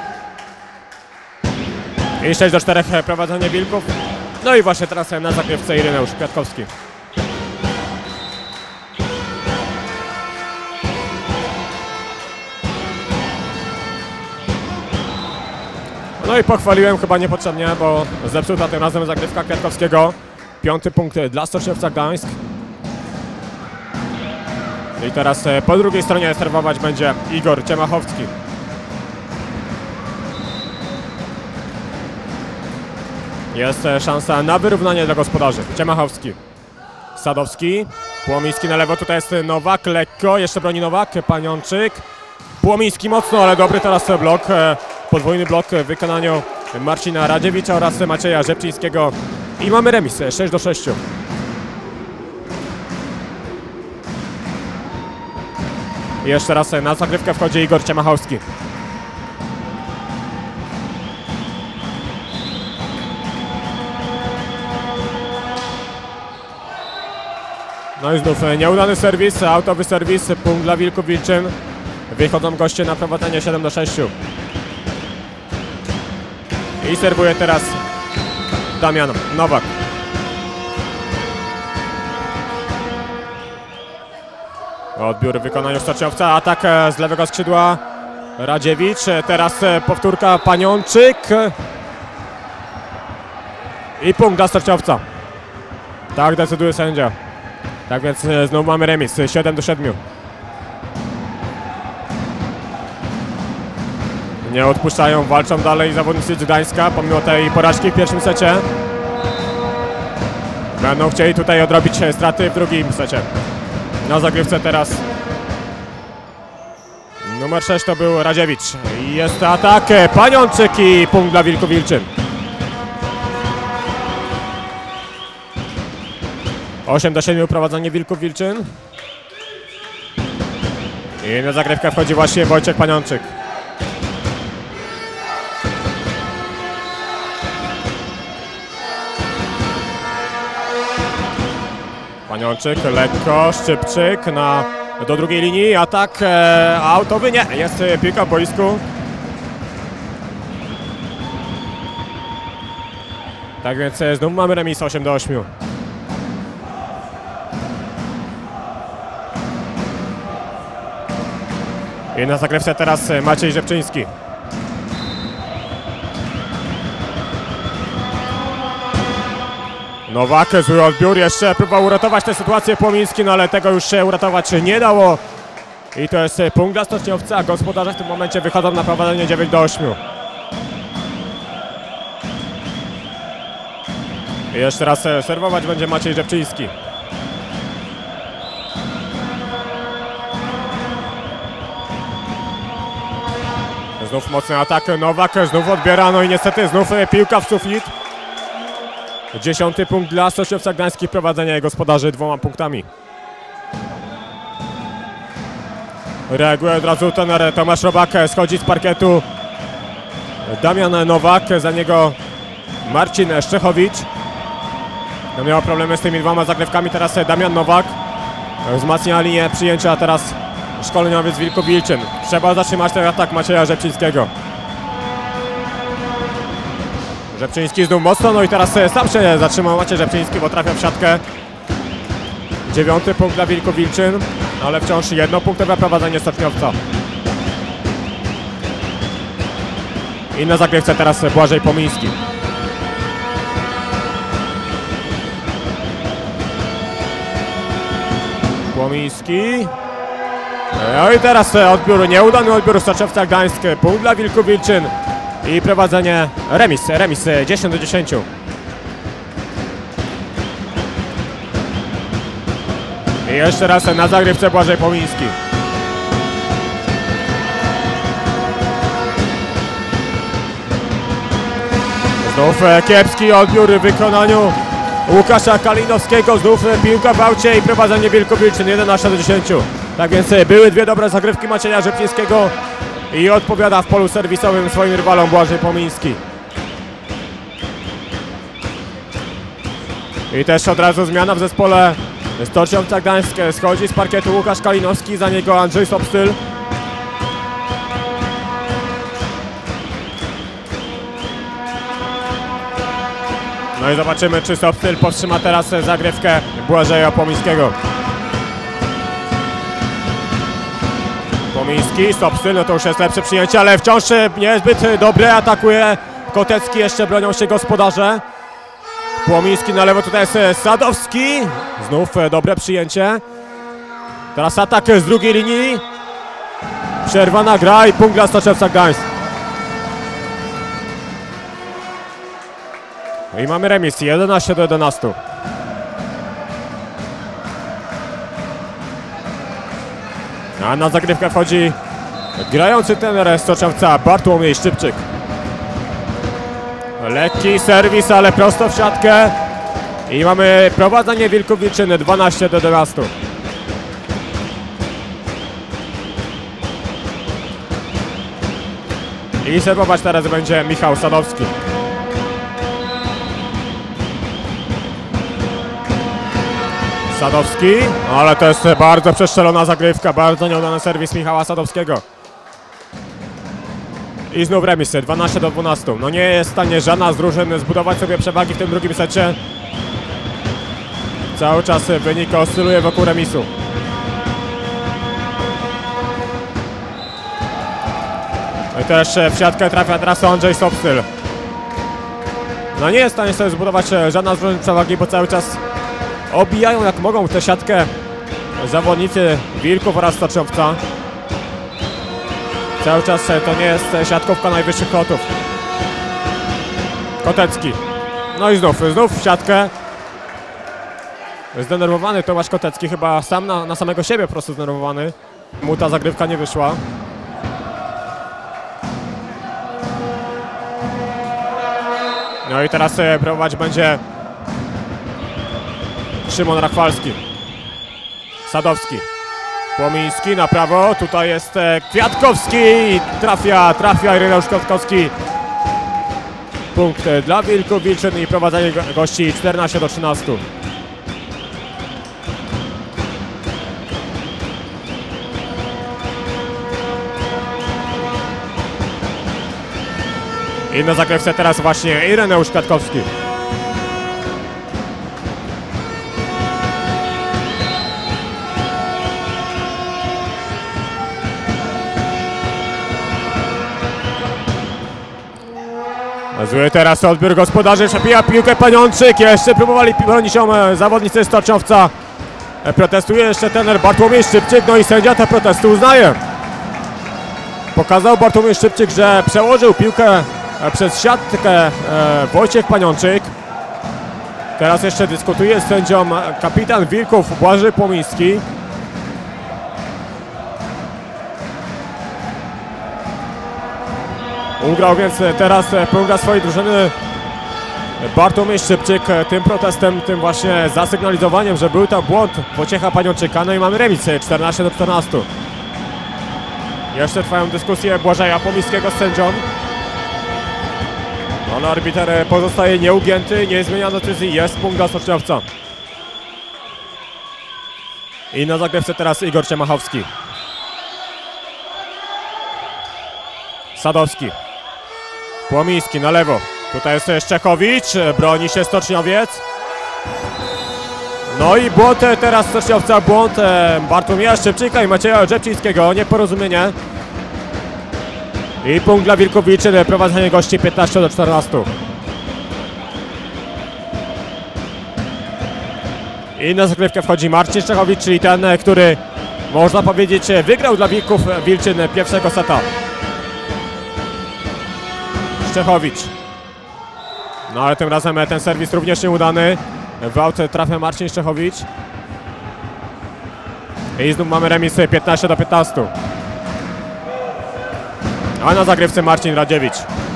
Speaker 1: I sześć do czterech prowadzenie Wilków. No i właśnie teraz na zagrywce Ireneusz Kwiatkowski. No i pochwaliłem chyba niepotrzebnie, bo zepsuta tym razem zagrywka Kwiatkowskiego. Piąty punkt dla Stoczniowca Gdańsk. I teraz po drugiej stronie serwować będzie Igor Ciemachowski. Jest szansa na wyrównanie dla gospodarzy. Ciemachowski, Sadowski, Płomiński na lewo, tutaj jest Nowak, lekko, jeszcze broni Nowak, Paniączyk. Płomiński mocno, ale dobry teraz blok, podwójny blok w wykonaniu Marcina Radziewicza oraz Macieja Rzepczyńskiego. I mamy remis, sześć do sześciu. I jeszcze raz na zagrywkę wchodzi Igor Ciemachowski. No i znów nieudany serwis, autowy serwis, punkt dla Wilków Wilczyn. Wychodzą goście na prowadzenie siedem do sześciu. I serwuje teraz Damian Nowak. Odbiór w wykonaniu Stoczniowca, atak z lewego skrzydła Radziewicz, teraz powtórka Paniączyk. I punkt dla Stoczniowca. Tak decyduje sędzia. Tak więc znowu mamy remis, siedem do siedmiu. Nie odpuszczają, walczą dalej zawodnicy z Gdańska, pomimo tej porażki w pierwszym secie. Będą chcieli tutaj odrobić straty w drugim secie. Na zagrywce teraz numer sześć to był Radziewicz. Jest atak, Paniączyk i punkt dla Wilków Wilczyn. osiem do siedmiu prowadzenie Wilków Wilczyn. I na zagrywkę wchodzi właśnie Wojciech Paniączyk. Paniączyk, lekko, Szczypczyk na, do drugiej linii, atak e, autowy, nie, jest piłka w boisku. Tak więc znów mamy remis osiem do ośmiu. I na zagrywce teraz Maciej Rzepczyński. Nowak, zły odbiór, jeszcze próbował uratować tę sytuację Płomiński, no ale tego już się uratować nie dało. I to jest punkt dla Stoczniowca, gospodarze w tym momencie wychodzą na prowadzenie dziewięć do ośmiu. I jeszcze raz serwować będzie Maciej Rzepczyński. Znów mocny atak, Nowak znów odbiera, no i niestety znów piłka w sufit. Dziesiąty punkt dla Stoczniowca Gdański, prowadzenie gospodarzy dwoma punktami. Reaguje od razu trener Tomasz Robak, schodzi z parkietu Damian Nowak, za niego Marcin Szczechowicz. No miał problemy z tymi dwoma zagrywkami, teraz Damian Nowak wzmacnia linię przyjęcia, a teraz szkoleniowiec Wilków Wilczyn. Trzeba zatrzymać ten atak Macieja Rzepczyńskiego. Rzepczyński znów mocno, no i teraz sam się zatrzymał Maciej Rzepczyński, bo trafia w siatkę. Dziewiąty punkt dla Wilków Wilczyn, ale wciąż jednopunktowe prowadzenie Stoczniowca. I na zagrywce teraz Błażej Płomiński. Płomiński. No i teraz odbiór, nieudany odbiór Stoczniowca Gdańsk, punkt dla Wilków Wilczyn. I prowadzenie, remis, remis dziesięć do dziesięciu. I jeszcze raz na zagrywce Błażej Płomiński. Znów kiepski odbiór w wykonaniu Łukasza Kalinowskiego. Znów piłka w aucie i prowadzenie Wilków Wilczyn jedenaście do dziesięciu. Tak więc były dwie dobre zagrywki Macieja Rzepczyńskiego. I odpowiada w polu serwisowym swoim rywalom Błażej Płomiński. I też od razu zmiana w zespole Stoczniowca Gdańsk. Schodzi z parkietu Łukasz Kalinowski, za niego Andrzej Sobstyl. No i zobaczymy, czy Stopstyl powstrzyma teraz zagrywkę Błażeja Płomińskiego. Płomiński, Stopstyl, no to już jest lepsze przyjęcie, ale wciąż niezbyt dobre. Atakuje Kotecki, jeszcze bronią się gospodarze. Płomiński na lewo, tutaj jest Sadowski. Znów dobre przyjęcie. Teraz atak z drugiej linii. Przerwana gra i punkt dla Stoczewca Gdańsk. No i mamy remis, jedenaście do jedenastu. A na zagrywkę wchodzi grający trener Stoczewca Bartłomiej Szczypczyk. Lekki serwis, ale prosto w siatkę. I mamy prowadzenie Wilków Wilczyny dwanaście do jedenastu. I serwować teraz będzie Michał Sadowski. Sadowski, ale to jest bardzo przestrzelona zagrywka, bardzo nieudany serwis Michała Sadowskiego. I znów remis, dwanaście do dwunastu. No nie jest w stanie żadna z drużyn zbudować sobie przewagi w tym drugim secie. Cały czas wynik oscyluje wokół remisu. No i też w siatkę trafia teraz Andrzej Stopstyl. No nie jest w stanie sobie zbudować żadna z drużyn przewagi, bo cały czas obijają jak mogą tę siatkę zawodnicy Wilków oraz Stoczowca. Cały czas to nie jest siatkówka najwyższych lotów. Kotecki. No i znów, znów w siatkę. Zdenerwowany Tomasz Kotecki, chyba sam na, na samego siebie po prostu zdenerwowany. Mu ta zagrywka nie wyszła. No i teraz próbować będzie Szymon Rachwalski. Sadowski. Płomiński na prawo, tutaj jest Kwiatkowski i trafia, trafia Ireneusz Kwiatkowski. Punkt dla Wilków Wilczyn i prowadzenie gości czternaście do trzynastu. I na zagrywce teraz właśnie Ireneusz Kwiatkowski. Zły teraz odbiór gospodarzy, przepija piłkę Paniączyk, jeszcze próbowali bronić ją zawodnicy Stoczowca. Protestuje jeszcze trener Bartłomiej Szczypczyk, no i sędzia te protesty uznaje. Pokazał Bartłomiej Szczypczyk, że przełożył piłkę przez siatkę Wojciech Paniączyk. Teraz jeszcze dyskutuje z sędzią kapitan Wilków Błażej Płomiński. Ugrał więc teraz punkt swojej drużyny Bartłomiej Szczypczyk tym protestem, tym właśnie zasygnalizowaniem, że był tam błąd Wojciecha Paniączyka. No i mamy remis czternaście do czternastu. Jeszcze trwają dyskusje Błażeja Płomińskiego z sędzią. No, arbiter pozostaje nieugięty, nie zmienia decyzji, jest punkt dla Stoczniowca. I na zagrywce teraz Igor Ciemachowski. Sadowski. Płomiński na lewo. Tutaj jest Szczechowicz, broni się Stoczniowiec. No i błąd teraz Stoczniowca, błąd Bartłomieja Szczypczyka i Macieja Rzepcińskiego, nieporozumienie. I punkt dla Wilków Wilczyn, prowadzenie gości piętnaście do czternastu. I na zagrywkę wchodzi Marcin Szczechowicz, czyli ten, który można powiedzieć wygrał dla Wilków Wilczyn pierwszego seta. Szczechowicz. No ale tym razem ten serwis również nieudany. W aut trafia Marcin Szczechowicz. I znów mamy remis piętnaście do piętnastu. A na zagrywce Marcin Radziewicz.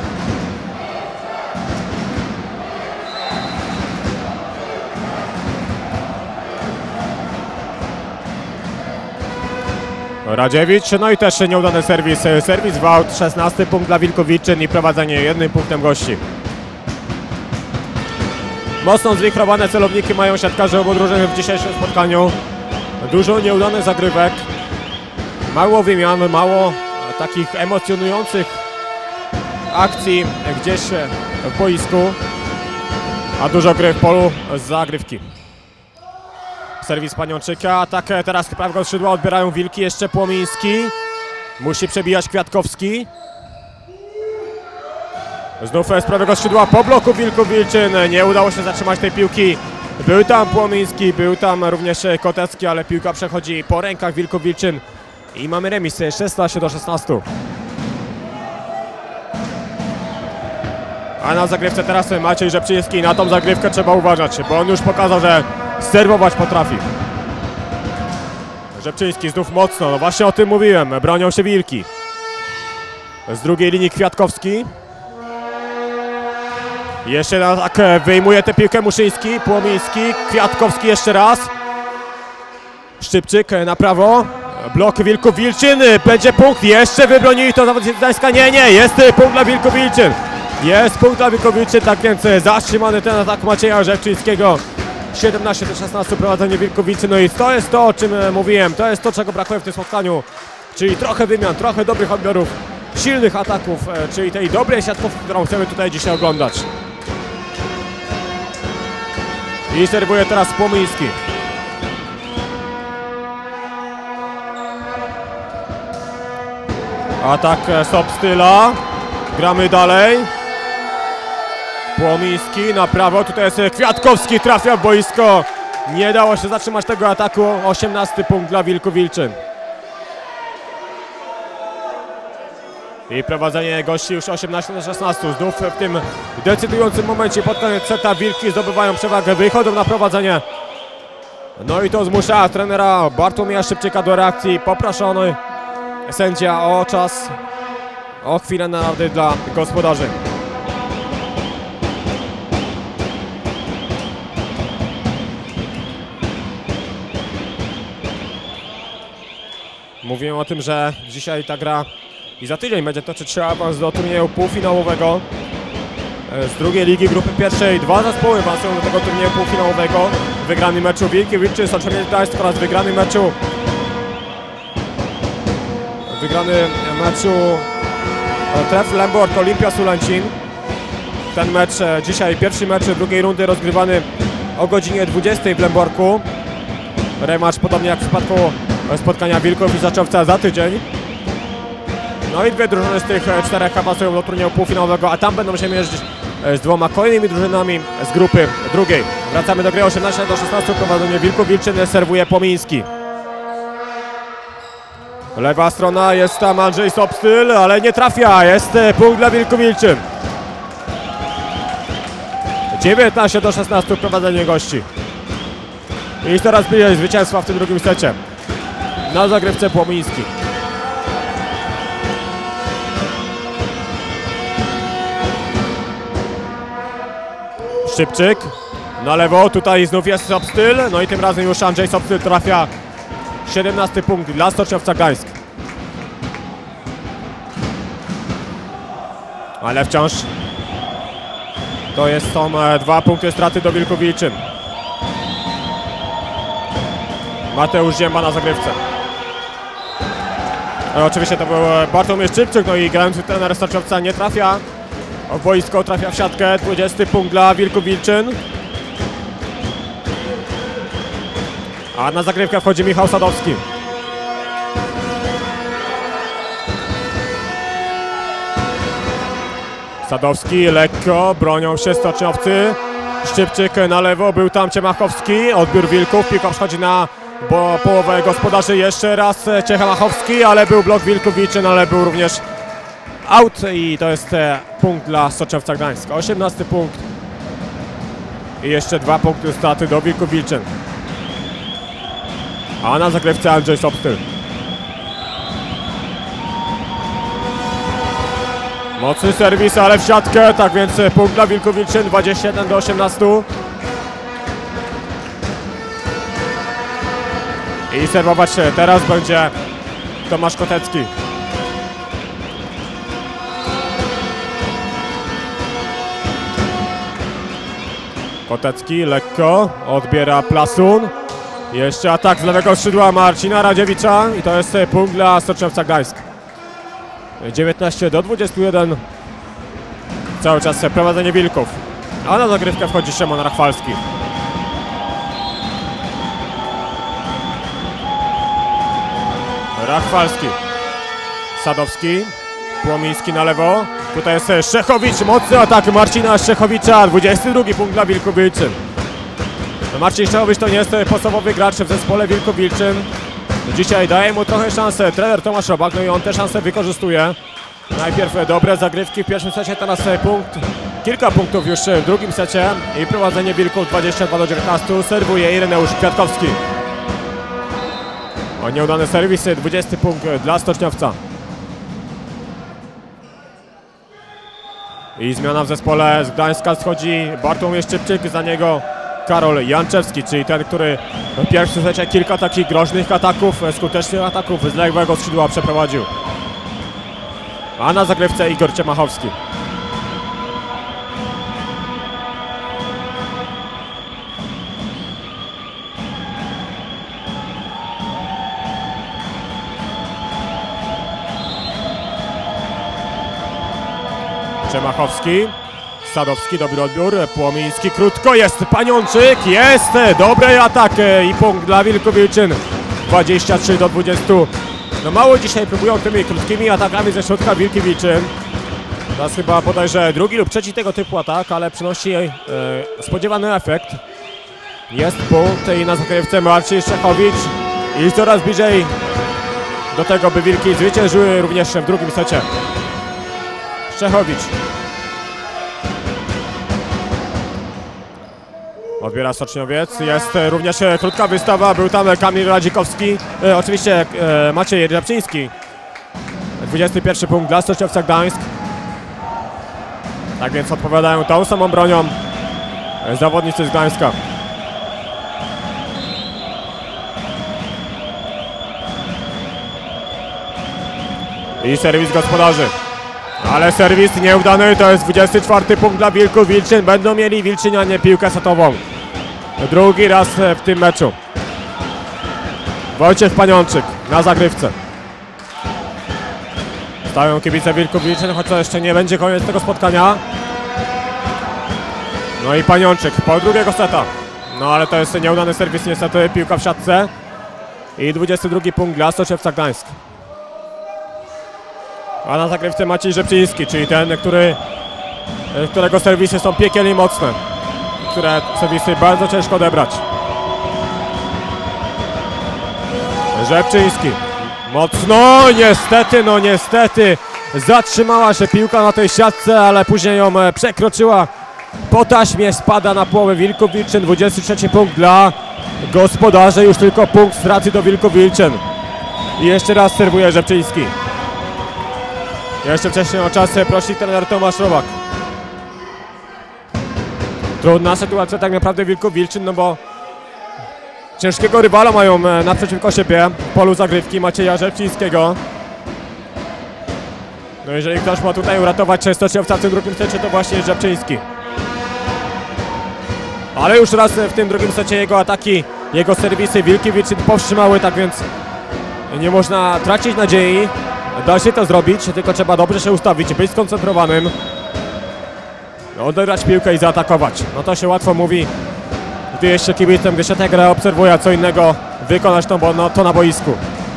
Speaker 1: Radziewicz, no i też nieudany serwis. Serwis w aut, szesnasty punkt dla Wilków Wilczyn i prowadzenie jednym punktem gości. Mocno zwichrowane celowniki mają siatkarze obu drużyn w dzisiejszym spotkaniu. Dużo nieudanych zagrywek. Mało wymian, mało takich emocjonujących akcji gdzieś w boisku. A dużo gry w polu z zagrywki. Serwis Paniączyka, atak teraz prawego skrzydła odbierają Wilki, jeszcze Płomiński. Musi przebijać Kwiatkowski. Znów z prawego skrzydła po bloku Wilków Wilczyn. Nie udało się zatrzymać tej piłki. Był tam Płomiński, był tam również Kotecki, ale piłka przechodzi po rękach Wilków Wilczyn. I mamy remis szesnaście do szesnastu. A na zagrywce teraz Maciej Rzepczyński. Na tą zagrywkę trzeba uważać, bo on już pokazał, że serwować potrafi. Rzepczyński znów mocno, no właśnie o tym mówiłem. Bronią się Wilki. Z drugiej linii Kwiatkowski. Jeszcze na atak wyjmuje tę piłkę Muszyński, Płomiński, Kwiatkowski jeszcze raz. Szczypczyk na prawo. Blok Wilków Wilczyn. Będzie punkt. Jeszcze wybronili to zawodnicy Gdańska. Nie, nie. Jest punkt dla Wilków Wilczyn. Jest punkt dla Wilków Wilczyn. Tak więc zatrzymany ten atak Macieja Rzepczyńskiego. siedemnaście do szesnastu prowadzenie Wilków Wilczyn. No i to jest to, o czym mówiłem. To jest to, czego brakuje w tym spotkaniu. Czyli trochę wymian, trochę dobrych odbiorów, silnych ataków, czyli tej dobrej siatkówki, którą chcemy tutaj dzisiaj oglądać. I serwuje teraz Płomiński. Atak stop styla. Gramy dalej. Płomiński na prawo. Tutaj jest Kwiatkowski. Trafia w boisko. Nie dało się zatrzymać tego ataku. osiemnasty punkt dla Wilków Wilczyn. I prowadzenie gości już osiemnaście do szesnastu. Znów w tym decydującym momencie pod koniec seta Wilki zdobywają przewagę. Wychodzą na prowadzenie. No i to zmusza trenera Bartłomieja Szczypczyka do reakcji. Poproszony sędzia o czas, o chwilę naprawdę dla gospodarzy. Mówiłem o tym, że dzisiaj ta gra i za tydzień będzie toczyć się awans do turnieju półfinałowego. Z drugiej ligi grupy pierwszej dwa zespoły awansują do tego turnieju półfinałowego. Wygrany meczu Wilki Wilczyn z Stoczeniem Gdańsk oraz wygrany meczu Wygrany meczu Tref Lembort Olimpia Sulęcin. Ten mecz dzisiaj, pierwszy mecz drugiej rundy rozgrywany o godzinie dwudziestej w Lęborku. Rematch podobnie jak w przypadku spotkania Wilków i Zaczowca za tydzień. No i dwie drużyny z tych czterech awansują do turnieju półfinałowego, a tam będą się mierzyć z dwoma kolejnymi drużynami z grupy drugiej. Wracamy do gry. osiemnaście do szesnastu prowadzenie Wilków Wilczyn, serwuje Płomiński. Lewa strona, jest tam Andrzej Sobstyl, ale nie trafia. Jest punkt dla Wilków Wilczyn. dziewiętnaście do szesnastu prowadzenie gości. I coraz bliżej zwycięstwa w tym drugim secie. Na zagrywce Płomiński. Szczypczyk na lewo, tutaj znów jest Sobstyl, no i tym razem już Andrzej Sobstyl trafia. siedemnasty punkt dla Stoczniowca Gdańsk. Ale wciąż to jest są dwa punkty straty do Wilków Wilczyn. Mateusz Zięba na zagrywce. No, oczywiście to był Bartłomiej Szczypczyk, no i grający trener Stoczniowca nie trafia w boisko, trafia w siatkę. dwudziesty punkt dla Wilków Wilczyn. A na zagrywkę wchodzi Michał Sadowski. Sadowski lekko, bronią się Stoczniowcy. Szczypczyk na lewo, był tam Ciemachowski, odbiór Wilków, piłka przychodzi na bo połowę gospodarzy. Jeszcze raz Ciemachowski, ale był blok Wilków Wilczyn, ale był również out i to jest punkt dla Stoczniowca Gdańsk. osiemnasty punkt i jeszcze dwa punkty straty do Wilków Wilczyn. A na zagrywce Andrzej Sobstyl. Mocny serwis, ale w siatkę, tak więc punkt dla Wilków Wilczyn, dwadzieścia jeden do osiemnastu. I serwować teraz będzie Tomasz Kotecki. Kotecki lekko, odbiera Plasun. Jeszcze atak z lewego skrzydła Marcina Radziewicza i to jest punkt dla Stoczniowca Gdańsk. dziewiętnaście do dwudziestu jeden. Cały czas prowadzenie Wilków. A na zagrywkę wchodzi Szymon Rachwalski. Rachwalski. Sadowski. Płomiński na lewo. Tutaj jest Szczechowicz. Mocny atak Marcina Szczechowicza. dwudziesty drugi punkt dla Wilków Wilczyn. Marcin Szczechowicz to nie jest podstawowy gracz w zespole Wilków Wilczyn. Dzisiaj daje mu trochę szansę trener Tomasz Robak, no i on te szanse wykorzystuje. Najpierw dobre zagrywki w pierwszym secie, teraz punkt. Kilka punktów już w drugim secie i prowadzenie Wilków dwadzieścia dwa do dziewiętnastu. Serwuje Ireneusz Kwiatkowski. O nieudany serwis, dwudziesty punkt dla Stoczniowca. I zmiana w zespole z Gdańska, schodzi Bartłomiej Szczypczyk, za niego Karol Janczewski, czyli ten, który w pierwszym secie kilka takich groźnych ataków, skutecznych ataków z lewego skrzydła przeprowadził. A na zagrywce Igor Ciemachowski. Ciemachowski. Sadowski, dobry odbiór, Płomiński, krótko, jest Paniączyk, jest, dobry atak i punkt dla Wilków Wilczyn, dwadzieścia trzy do dwudziestu. No mało dzisiaj próbują tymi krótkimi atakami ze środka Wilki Wilczyn. Teraz chyba bodajże drugi lub trzeci tego typu atak, ale przynosi e, spodziewany efekt. Jest punkt i na zagrywce Marcin Szczechowicz i coraz bliżej do tego, by Wilki zwyciężyły również w drugim secie. Szczechowicz. Odbiera Stoczniowiec, jest również krótka wystawa, był tam Kamil Radzikowski, e, oczywiście e, Maciej Rzepczyński. dwudziesty pierwszy punkt dla Stoczniowca Gdańsk. Tak więc odpowiadają tą samą bronią zawodnicy z Gdańska. I serwis gospodarzy. Ale serwis nieudany, to jest dwudziesty czwarty punkt dla Wilków Wilczyn. Będą mieli Wilczynianie piłkę setową. Drugi raz w tym meczu. Wojciech Paniączyk na zagrywce. Stają kibice Wilków Wilczyn, choć to jeszcze nie będzie koniec tego spotkania. No i Paniączyk po drugiego seta. No ale to jest nieudany serwis, niestety piłka w siatce. I dwudziesty drugi punkt dla Stoczniowca Gdańsk. A na zagrywce Maciej Rzepczyński, czyli ten, który, którego serwisy są piekielnie mocne. Które serwisy bardzo ciężko odebrać. Rzepczyński. Mocno, niestety, no niestety. Zatrzymała się piłka na tej siatce, ale później ją przekroczyła. Po taśmie spada na połowę Wilków Wilczyn. dwudziesty trzeci punkt dla gospodarzy. Już tylko punkt straty do Wilków Wilczyn. I jeszcze raz serwuje Rzepczyński. Jeszcze wcześniej o czas prosi trener Tomasz Robak. Trudna sytuacja tak naprawdę Wilków Wilczyn, no bo ciężkiego rywala mają naprzeciwko siebie w polu zagrywki Macieja Rzepczyńskiego. No jeżeli ktoś ma tutaj uratować Stoczniowca w tym drugim secie, to właśnie Rzepczyński. Ale już raz w tym drugim secie jego ataki, jego serwisy Wilki Wilczyn powstrzymały, tak więc nie można tracić nadziei. Da się to zrobić, tylko trzeba dobrze się ustawić, być skoncentrowanym, odegrać piłkę i zaatakować. No to się łatwo mówi, gdy jeszcze kibicem, gdy się tę grę obserwuje, a co innego wykonać to, bo no, to na boisku.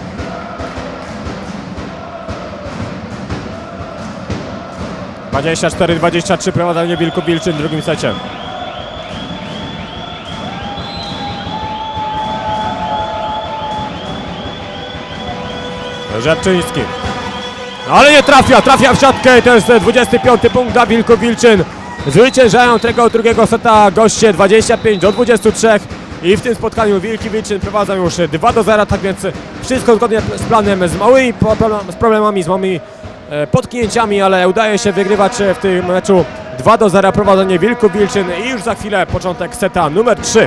Speaker 1: dwadzieścia cztery dwadzieścia trzy prowadzenie Wilków Wilczyn w drugim secie. Rzepczyński. Ale nie trafia, trafia w siatkę i to jest dwudziesty piąty punkt dla Wilków Wilczyn. Zwyciężają tego drugiego seta goście dwadzieścia pięć do dwudziestu trzech i w tym spotkaniu Wilki Wilczyn prowadzą już dwa do zera, tak więc wszystko zgodnie z planem, z małymi z problemami, z małymi potknięciami, ale udaje się wygrywać w tym meczu dwa do zera prowadzenie Wilków Wilczyn i już za chwilę początek seta numer trzy.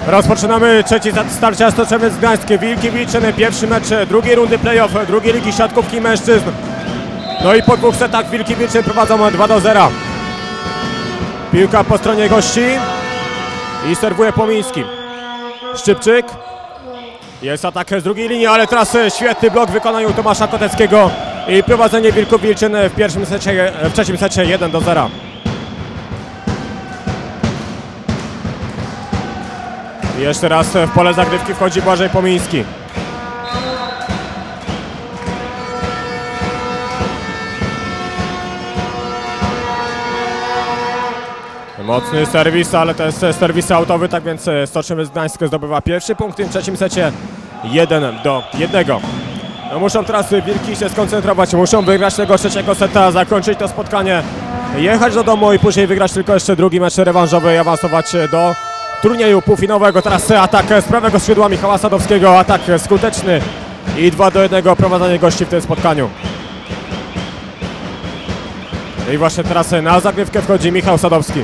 Speaker 1: Rozpoczynamy trzeci set starcia Stoczewiec Gdańsk. Wilki Wilczyn, pierwszy mecz drugiej rundy playoff, drugiej ligi siatkówki mężczyzn. No i po dwóch setach Wilki Wilczyn prowadzą dwa do zera. Piłka po stronie gości i serwuje Płomiński. Szczypczyk. Jest atak z drugiej linii, ale teraz świetny blok w wykonaniu Tomasza Koteckiego i prowadzenie Wilków Wilczyn w pierwszym secie, w trzecim secie jeden do zera. Jeszcze raz w pole zagrywki wchodzi Błażej Płomiński. Mocny serwis, ale to jest serwis autowy, tak więc Stoczewiec Gdańsk zdobywa pierwszy punkt w tym trzecim secie jeden do jednego. No muszą teraz Wilki się skoncentrować, muszą wygrać tego trzeciego seta, zakończyć to spotkanie, jechać do domu i później wygrać tylko jeszcze drugi mecz rewanżowy i awansować do turnieju półfinałowego. Teraz atak z prawego skrzydła Michała Sadowskiego, atak skuteczny i dwa do jednego prowadzenie gości w tym spotkaniu. I właśnie teraz na zagrywkę wchodzi Michał Sadowski.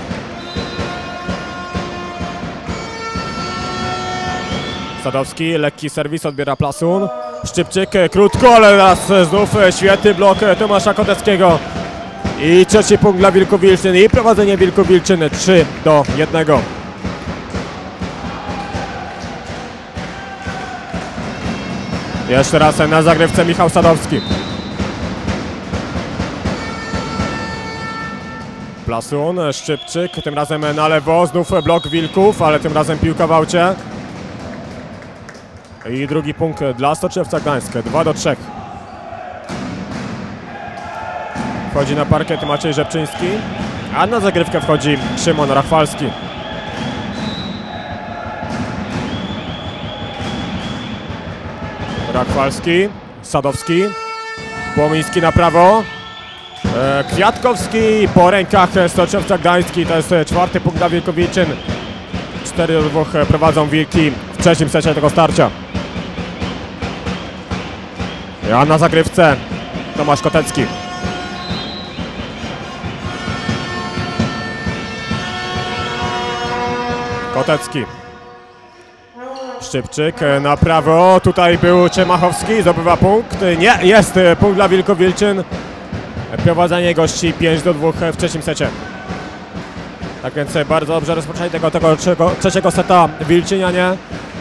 Speaker 1: Sadowski, lekki serwis, odbiera Plasun. Szczypczyk, krótko, ale teraz znów świetny blok Tomasza Koteckiego. I trzeci punkt dla Wilków Wilczyn i prowadzenie Wilków Wilczyn trzy do jednego. Jeszcze raz na zagrywce Michał Sadowski. Plasun, Szczypczyk, tym razem na lewo, znów blok Wilków, ale tym razem piłka w aucie. I drugi punkt dla Stoczewca Gdańsk, dwa do trzech. Wchodzi na parkiet Maciej Rzepczyński, a na zagrywkę wchodzi Szymon Rachwalski. Rachwalski, Sadowski, Płomiński na prawo. Kwiatkowski po rękach Stoczewca Gdański, to jest czwarty punkt dla Wilków Wilczyn. cztery do dwóch prowadzą Wilki w trzecim secie tego starcia. A na zagrywce Tomasz Kotecki. Kotecki. Szczypczyk na prawo, tutaj był Ciemachowski, zdobywa punkt. Nie, jest punkt dla Wilków Wilczyn. Prowadzenie gości pięć do dwóch w trzecim secie. Tak więc bardzo dobrze rozpoczęli tego, tego trzeciego, trzeciego seta Wilczynianie.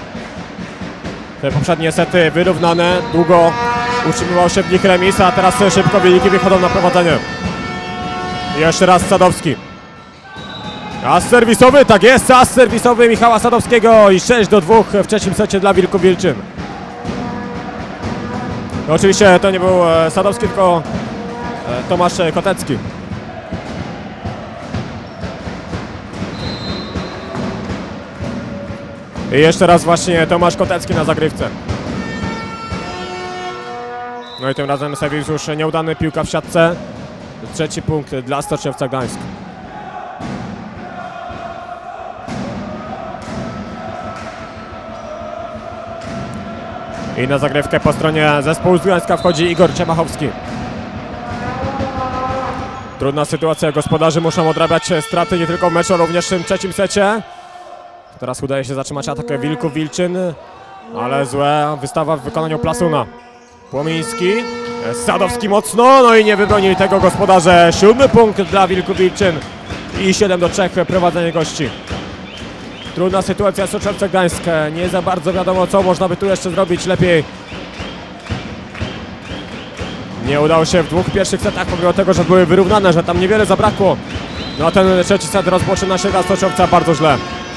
Speaker 1: Te poprzednie sety wyrównane, długo utrzymywał się w nich remis, a teraz szybko Wilki wychodzą na prowadzenie. Jeszcze raz Sadowski. As serwisowy, tak jest, as serwisowy Michała Sadowskiego i sześć do dwóch w trzecim secie dla Wilków Wilczyn. No, oczywiście to nie był Sadowski, tylko Tomasz Kotecki. I jeszcze raz właśnie Tomasz Kotecki na zagrywce. No i tym razem serwis już nieudany, piłka w siatce. Trzeci punkt dla Stoczewca Gdańsk. I na zagrywkę po stronie zespołu z Gdańska wchodzi Igor Ciemachowski. Trudna sytuacja, gospodarzy muszą odrabiać straty nie tylko w meczu, również w tym trzecim secie. Teraz udaje się zatrzymać atak Wilków Wilczyn, ale zła wystawa w wykonaniu Plasuna. Płomiński, Sadowski mocno, no i nie wybronili tego gospodarze. Siódmy punkt dla Wilków Wilczyn i siedem do trzech prowadzenie gości. Trudna sytuacja Stoczewca Gdańsk, nie za bardzo wiadomo, co można by tu jeszcze zrobić lepiej. Nie udało się w dwóch pierwszych setach, pomimo tego, że były wyrównane, że tam niewiele zabrakło. No ten trzeci set rozpoczyna się dla Stoczewca bardzo źle.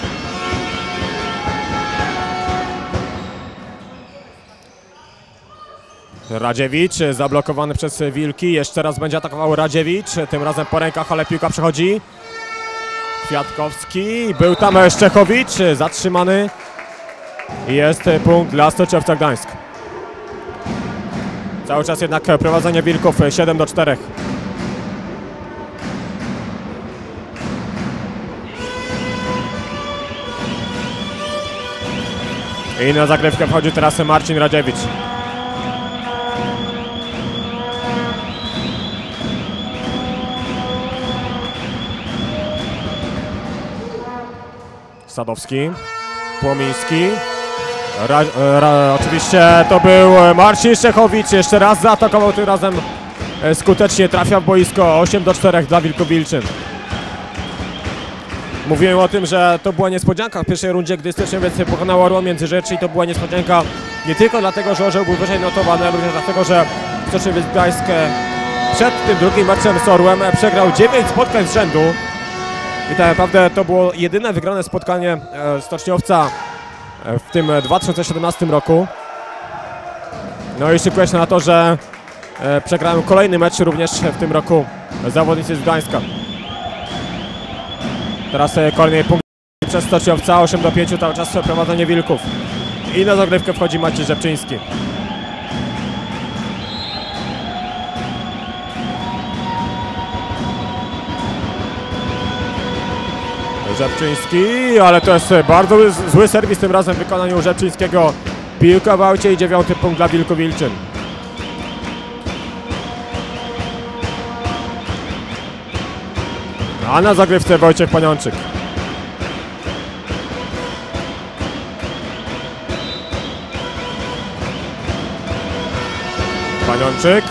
Speaker 1: Radziewicz zablokowany przez Wilki, jeszcze raz będzie atakował Radziewicz, tym razem po rękach, ale piłka przechodzi. Kwiatkowski, był tam Szczechowicz, zatrzymany. Jest punkt dla Stoczewca Gdańsk. Cały czas jednak prowadzenie Wilków siedem do czterech. I na zagrywkę wchodzi teraz Marcin Radziewicz. Sadowski. Płomiński. Ra, ra, oczywiście to był Marcin Szczechowicz, jeszcze raz zaatakował, tym razem skutecznie trafia w boisko. osiem do czterech dla Wilków Wilczyn. Mówiłem o tym, że to była niespodzianka w pierwszej rundzie, gdy Styczniowiec pokonał Orła Międzyrzecz i to była niespodzianka nie tylko dlatego, że Orzeł był wyżej notowany, ale również dlatego, że Stoczniowiec Gdańsk przed tym drugim meczem z Orłem przegrał dziewięć spotkań z rzędu i tak naprawdę to było jedyne wygrane spotkanie Stoczniowca w tym dwa tysiące siedemnastym roku. No i szykuje się na to, że przegrają kolejny mecz również w tym roku zawodnicy z Gdańska. Teraz kolejny punkt przez Stoczniowca, osiem do pięciu cały czas prowadzenie Wilków. I na zagrywkę wchodzi Maciej Rzepczyński. Rzepczyński, ale to jest bardzo zły serwis tym razem w wykonaniu Rzepczyńskiego. Piłka w aucie i dziewiąty punkt dla Wilków Wilczyn. A na zagrywce Wojciech Paniączyk. Paniączyk.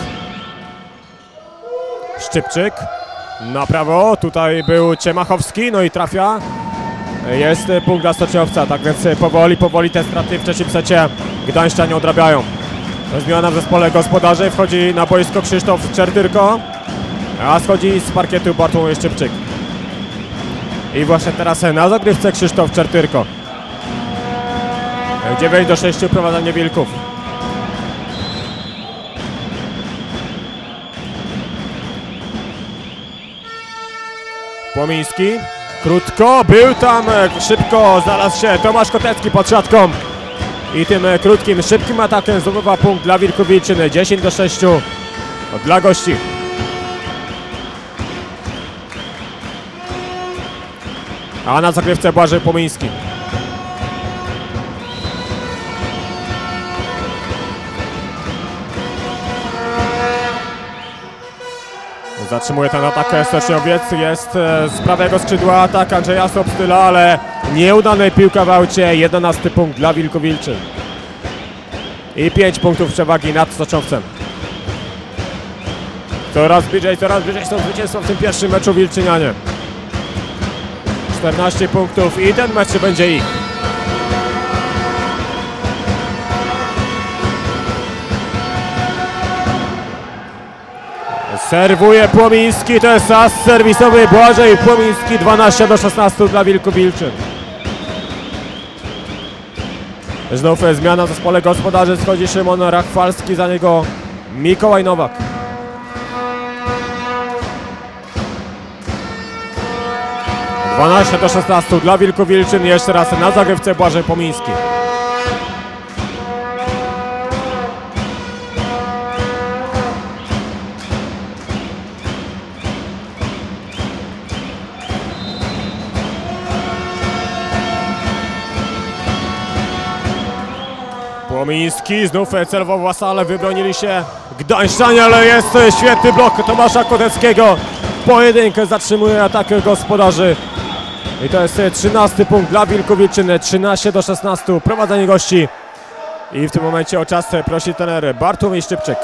Speaker 1: Szczypczyk. Na prawo, tutaj był Ciemachowski, no i trafia. Jest punkt dla Stoczniowca, tak więc powoli, powoli te straty w trzecim secie gdańszczanie odrabiają. Zmiana w zespole gospodarzy, wchodzi na boisko Krzysztof Czertyrko, a schodzi z parkietu Bartłomiej Szczypczyk. I właśnie teraz na zagrywce Krzysztof Czertyrko. dziewięć do sześciu prowadzenie Wilków. Płomiński, krótko, był tam, szybko znalazł się Tomasz Kotecki pod siatką i tym krótkim, szybkim atakiem zdobywa punkt dla Wilków Wilczyn, dziesięć do sześciu dla gości. A na zagrywce Błażej Płomiński. Zatrzymuje ten atak Stoczniowiec, jest z prawego skrzydła atak Andrzeja Sobstyla, ale nieudane piłka w aucie, jedenasty punkt dla Wilków Wilczyn. I pięć punktów przewagi nad Stoczniowcem. Coraz bliżej, coraz bliżej są zwycięstwa w tym pierwszym meczu Wilczynianie. czternaście punktów i ten mecz będzie ich. Serwuje Płomiński, to jest as serwisowy Błażej Płomiński, dwanaście do szesnastu dla Wilków Wilczyn. Znów zmiana w zespole gospodarzy, schodzi Szymon Rachwalski, za niego Mikołaj Nowak. dwanaście do szesnastu dla Wilków Wilczyn, jeszcze raz na zagrywce Błażej Płomiński. Płomiński znów celowo w Łasale, wybronili się gdańszczanie, ale jest świetny blok Tomasza Koteckiego. Pojedynkę zatrzymuje atak gospodarzy. I to jest trzynasty punkt dla Wilków Wilczyn, trzynaście do szesnastu, prowadzenie gości. I w tym momencie o czas prosi trener Bartłomiej Szczypczyk.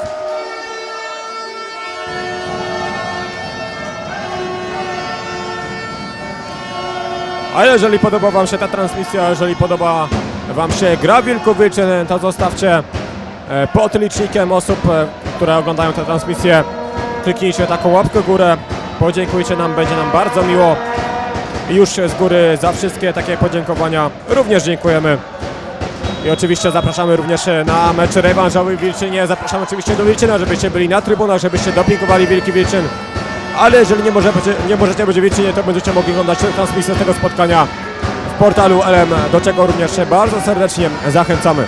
Speaker 1: A jeżeli podoba wam się ta transmisja, jeżeli podoba wam się gra Wilków Wilczyn, to zostawcie pod licznikiem osób, które oglądają tę transmisję. Kliknijcie taką łapkę w górę, podziękujcie nam, będzie nam bardzo miło. I już z góry za wszystkie takie podziękowania również dziękujemy. I oczywiście zapraszamy również na mecz rewanżowy w Wilczynie. Zapraszamy oczywiście do Wilczyna, żebyście byli na trybunach, żebyście dopingowali Wilki Wilczyn. Ale jeżeli nie możecie, nie możecie być w Wilczynie, to będziecie mogli oglądać transmisję tego spotkania w portalu L M, do czego również bardzo serdecznie zachęcamy.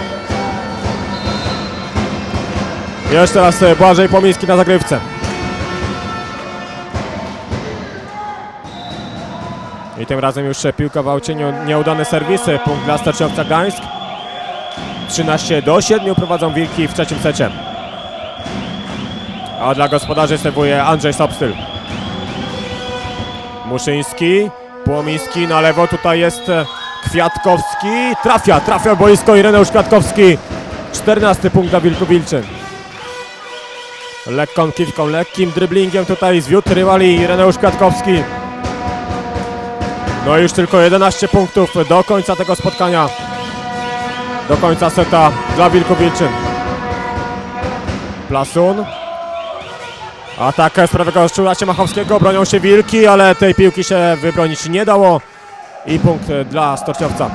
Speaker 1: Jeszcze raz Błażej Płomiński na zagrywce. I tym razem już piłka w aucie, nieudany serwis, punkt dla Stoczniowca Gdańsk. trzynaście do siedmiu prowadzą Wilki w trzecim secie. A dla gospodarzy serwuje Andrzej Sobstyl. Muszyński, Płomiński na lewo, tutaj jest Kwiatkowski trafia, trafia w boisko Ireneusz Kwiatkowski. czternasty punkt dla Wilków Wilczyn. Lekką kiwką, lekkim driblingiem tutaj zwiódł rywali Ireneusz Kwiatkowski. No już tylko jedenaście punktów do końca tego spotkania. Do końca seta dla Wilków Wilczyn. Plasun. Atak z prawego szczura Ciemachowskiego. Bronią się Wilki, ale tej piłki się wybronić nie dało. I punkt dla Stoczniowca.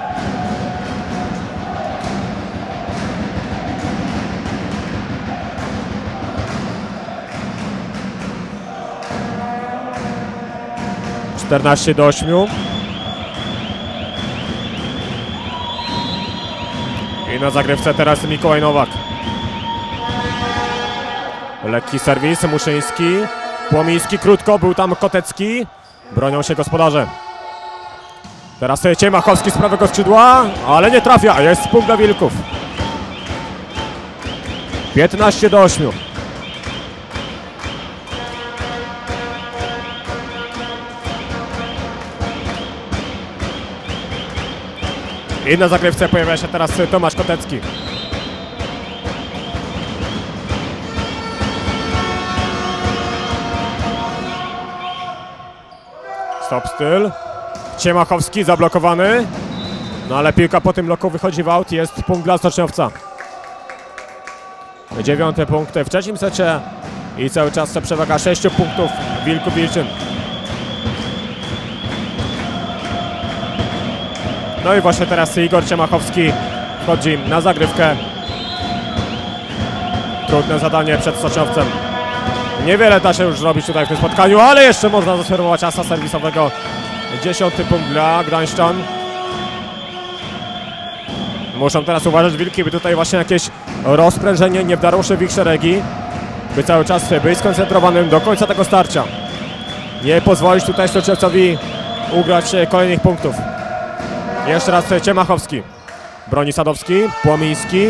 Speaker 1: czternaście do ośmiu. I na zagrywce teraz Mikołaj Nowak. Lekki serwis, Muszyński. Płomiński krótko, był tam Kotecki. Bronią się gospodarze. Teraz Ciemachowski z prawego skrzydła, ale nie trafia. Jest punkt dla Wilków. piętnaście do ośmiu. I na zagrywce pojawia się teraz Tomasz Kotecki. Stop styl. Ciemachowski zablokowany. No ale piłka po tym bloku wychodzi w aut. Jest punkt dla Stoczniowca. Dziewiąty punkt w trzecim secie. I cały czas przewaga sześciu punktów Wilków Wilczyn. No i właśnie teraz Igor Ciemachowski wchodzi na zagrywkę. Trudne zadanie przed Stoczniowcem. Niewiele da się już zrobić tutaj w tym spotkaniu, ale jeszcze można zaserwować asa serwisowego. Dziesiąty punkt dla Gdańszczan. Muszą teraz uważać Wilki, by tutaj właśnie jakieś rozprężenie nie wdarło się w ich szeregi. By cały czas być skoncentrowanym do końca tego starcia. Nie pozwolić tutaj Stoczniowcowi ugrać kolejnych punktów. Jeszcze raz Ciemachowski. Broni Sadowski, Płomiński.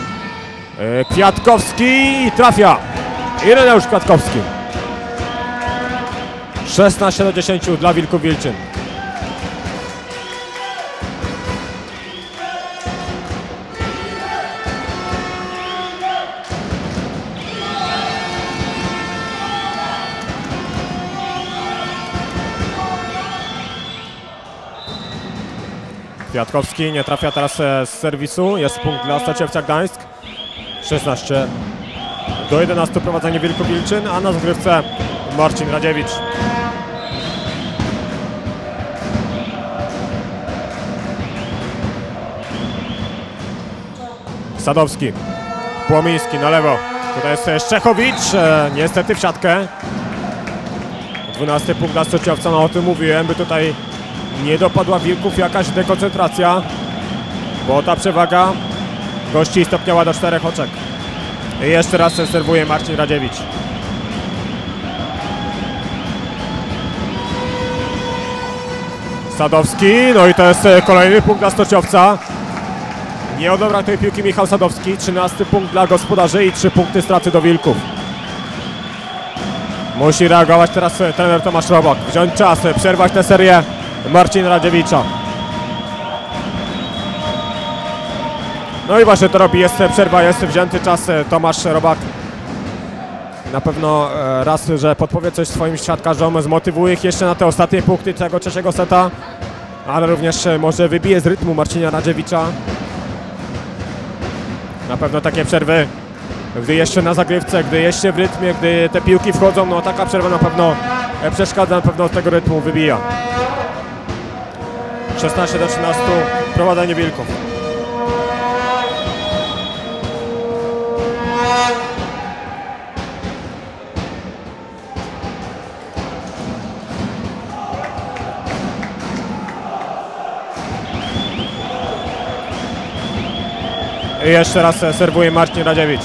Speaker 1: Kwiatkowski trafia. Ireneusz Kwiatkowski. szesnaście do dziesięciu dla Wilków Wilczyn. Kwiatkowski nie trafia teraz z serwisu. Jest punkt dla Stoczniowca Gdańsk. szesnaście do jedenastu prowadzenie Wilków Wilczyn, a na zagrywce Marcin Radziewicz. Sadowski. Płomiński na lewo. Tutaj jest Szczechowicz. E, niestety w siatkę. dwunasty punkt dla Stoczniowca. No o tym mówiłem, by tutaj nie dopadła Wilków jakaś dekoncentracja, bo ta przewaga gości stopniała do czterech oczek. I jeszcze raz serwuje Marcin Radziewicz. Sadowski, no i to jest kolejny punkt dla Stoczniowca. Nie odebrał tej piłki Michał Sadowski. trzynasty punkt dla gospodarzy i trzy punkty straty do Wilków. Musi reagować teraz trener Tomasz Robak. Wziąć czas, przerwać tę serię Marcina Radziewicza. No i właśnie to robi, jest przerwa, jest wzięty czas. Tomasz Robak na pewno raz, że podpowie coś swoim siatkarzom, zmotywuje ich jeszcze na te ostatnie punkty tego trzeciego seta, ale również może wybije z rytmu Marcina Radziewicza. Na pewno takie przerwy, gdy jeszcze na zagrywce, gdy jeszcze w rytmie, gdy te piłki wchodzą, no taka przerwa na pewno przeszkadza, na pewno z tego rytmu wybija. szesnaście do trzynastu prowadzenie Wilków. I jeszcze raz serwuje Marcin Radziewicz.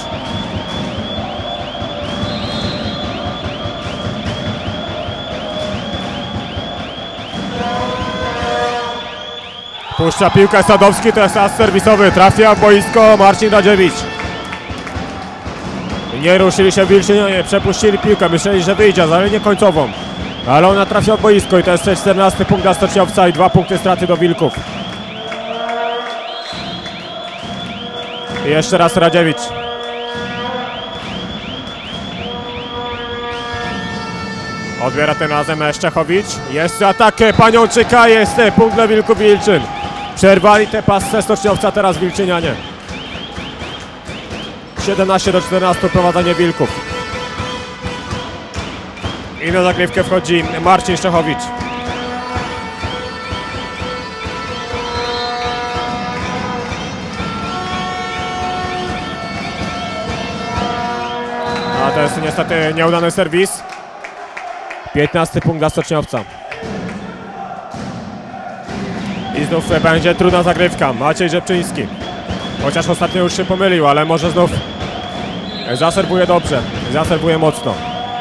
Speaker 1: Puszcza piłkę Sadowski, to jest as serwisowy. Trafia w boisko Marcin Radziewicz. Nie ruszyli się Wilczynianie, przepuścili piłkę. Myśleli, że wyjdzie za linię końcową. Ale ona trafia w boisko i to jest czternasty punkt dla Stoczniowca i dwa punkty straty do Wilków. I jeszcze raz Radziewicz. Odbiera tym razem Szczechowicz. Jest atak Paniączyka, jest punkt dla Wilków Wilczyn. Przerwali tę pasę stoczniowca, teraz wilczynianie. siedemnaście do czternastu prowadzenie Wilków. I na zagrywkę wchodzi Marcin Szczechowicz. A to jest niestety nieudany serwis. piętnasty punkt dla stoczniowca. I znów będzie trudna zagrywka. Maciej Rzepczyński. Chociaż ostatnio już się pomylił, ale może znów zaserwuje dobrze. Zaserwuje mocno.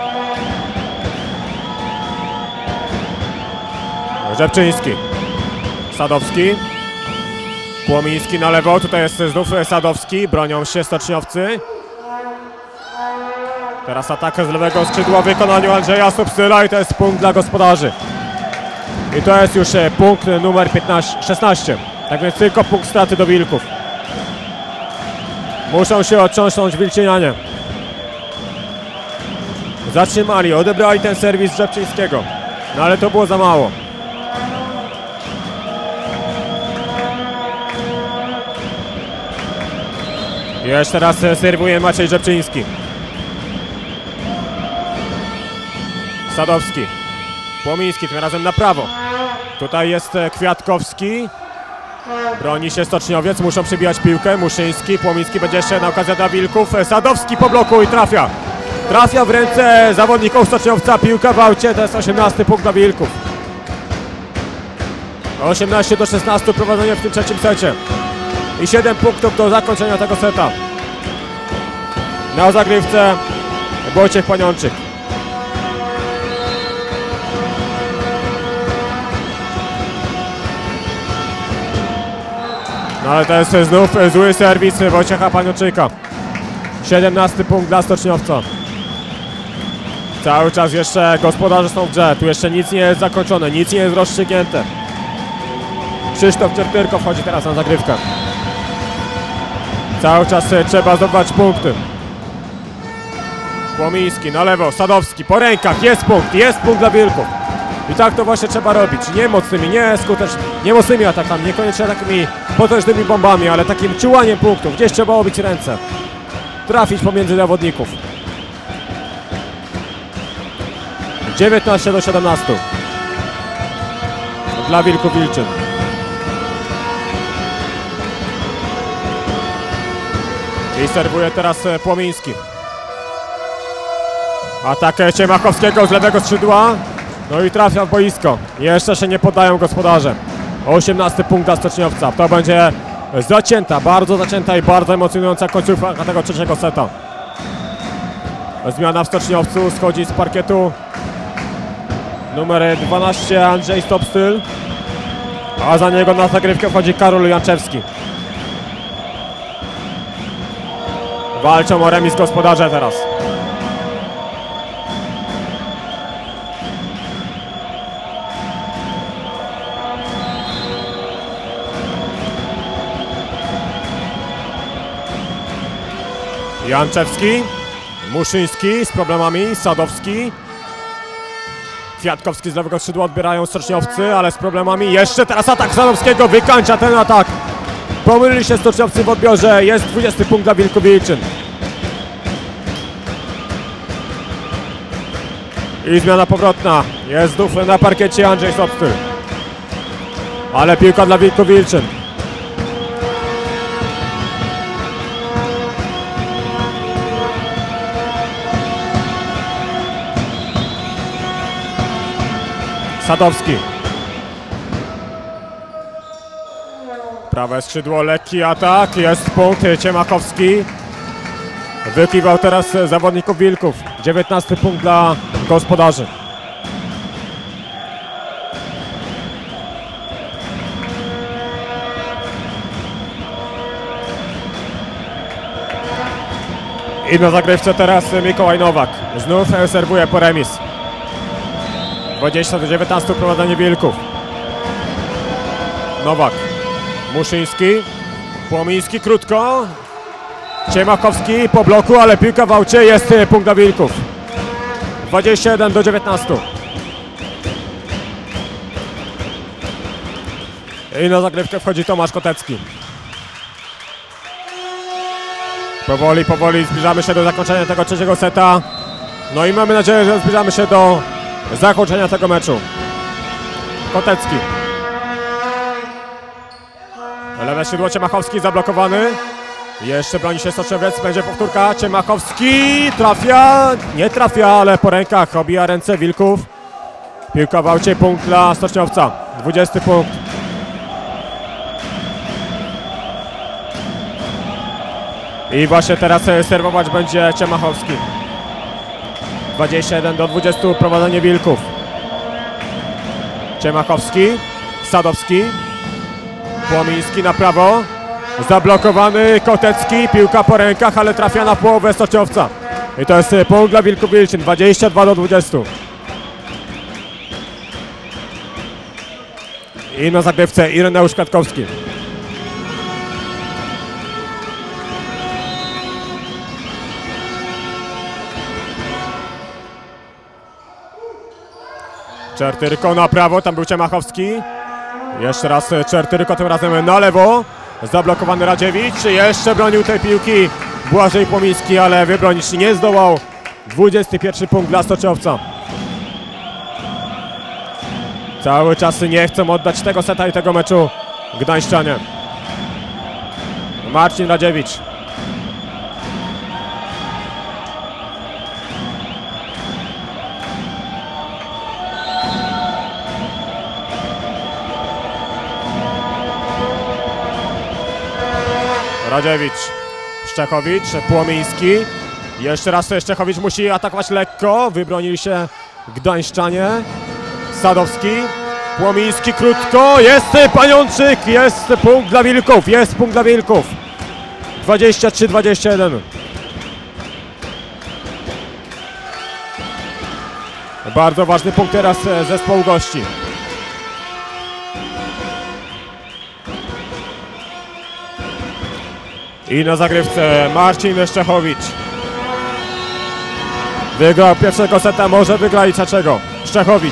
Speaker 1: Rzepczyński. Sadowski. Płomiński na lewo. Tutaj jest znów Sadowski. Bronią się stoczniowcy. Teraz atak z lewego skrzydła w wykonaniu Andrzeja Stopstyla i to jest punkt dla gospodarzy. I to jest już punkt numer piętnaście, szesnaście. Tak więc tylko punkt straty do Wilków. Muszą się otrząsnąć wilczynianie. Zatrzymali, odebrali ten serwis Rzepczyńskiego. No ale to było za mało. I jeszcze raz serwuje Maciej Rzepczyński. Sadowski. Płomiński tym razem na prawo. Tutaj jest Kwiatkowski. Broni się stoczniowiec, muszą przybijać piłkę. Muszyński, Płomiński, będzie jeszcze jedna okazja dla Wilków. Sadowski po bloku i trafia. Trafia w ręce zawodników stoczniowca. Piłka w aucie, to jest osiemnasty punkt dla Wilków. osiemnaście do szesnastu prowadzenie w tym trzecim secie. I siedem punktów do zakończenia tego seta. Na zagrywce Wojciech Paniączyk. No ale to jest znów zły serwis Wojciecha Paniączyka. siedemnasty punkt dla stoczniowca. Cały czas jeszcze gospodarze są w grze. Tu jeszcze nic nie jest zakończone, nic nie jest rozstrzygnięte. Krzysztof Czertyrko wchodzi teraz na zagrywkę. Cały czas trzeba zdobywać punkty. Płomiński na lewo, Sadowski po rękach, jest punkt, jest punkt dla Wilków. I tak to właśnie trzeba robić, nie mocnymi, nie skutecznie, nie mocnymi atakami, niekoniecznie takimi potężnymi bombami, ale takim ciułaniem punktów, gdzieś trzeba obić ręce. Trafić pomiędzy zawodników. dziewiętnaście do siedemnastu. Dla Wilków Wilczyn. I serwuje teraz Płomiński. Atak Ciemachowskiego z lewego skrzydła. No i trafia w boisko. Jeszcze się nie poddają gospodarze. osiemnasty punkt dla stoczniowca. To będzie zacięta, bardzo zacięta i bardzo emocjonująca końcówka tego trzeciego seta. Zmiana w stoczniowcu, schodzi z parkietu numer dwanaście Andrzej Stopstyl, a za niego na zagrywkę wchodzi Karol Janczewski. Walczą o remis gospodarze teraz. Janczewski, Muszyński z problemami, Sadowski. Kwiatkowski z lewego skrzydła odbierają stoczniowcy, ale z problemami. Jeszcze teraz atak Sadowskiego, wykańcza ten atak. Pomylili się stoczniowcy w odbiorze, jest dwudziesty punkt dla Wilków Wilczyn. I zmiana powrotna, jest znów na parkiecie Andrzej Stopstyl. Ale piłka dla Wilków Wilczyn. Sadowski. Prawe skrzydło, lekki atak, jest punkt, Ciemachowski. Wykiwał teraz zawodników Wilków. dziewiętnasty punkt dla gospodarzy. I na zagrywce teraz Mikołaj Nowak. Znów serwuje po remis. dwadzieścia do dziewiętnastu prowadzenie Wilków. Nowak. Muszyński. Płomiński krótko. Ciemachowski po bloku, ale piłka w aucie, jest punkt dla Wilków. dwadzieścia jeden do dziewiętnastu. I na zagrywkę wchodzi Tomasz Kotecki. Powoli, powoli zbliżamy się do zakończenia tego trzeciego seta. No i mamy nadzieję, że zbliżamy się do zakończenia tego meczu. Kotecki. Lewe skrzydło, Ciemachowski zablokowany. Jeszcze broni się Stoczniowiec, będzie powtórka. Ciemachowski trafia, nie trafia, ale po rękach obija ręce Wilków. Piłka w aucie, punkt dla Stoczniowca. dwudziesty punkt. I właśnie teraz serwować będzie Ciemachowski. dwadzieścia jeden do dwudziestu, prowadzenie Wilków. Ciemachowski, Sadowski, Płomiński na prawo. Zablokowany Kotecki, piłka po rękach, ale trafia na połowę Stoczniowca. I to jest punkt dla Wilków Wilczyn, dwadzieścia dwa do dwudziestu. I na zagrywce Ireneusz Kwiatkowski. Czertyryko na prawo, tam był Ciemachowski. Jeszcze raz Czertyryko, tym razem na lewo. Zablokowany Radziewicz, jeszcze bronił tej piłki Błażej Płomiński, ale wybronić nie zdołał. dwudziesty pierwszy punkt dla Stoczniowca. Cały czas nie chcą oddać tego seta i tego meczu gdańszczanie. Marcin Radziewicz. Radziewicz, Szczechowicz, Płomiński. Jeszcze raz Szczechowicz musi atakować lekko. Wybronili się gdańszczanie. Sadowski, Płomiński krótko. Jest Paniączyk, jest punkt dla Wilków, jest punkt dla Wilków. dwadzieścia trzy dwadzieścia jeden. Bardzo ważny punkt teraz zespołu gości. I na zagrywce Marcin Szczechowicz. Wygrał pierwszego seta, może wygra i trzeciego. Szczechowicz.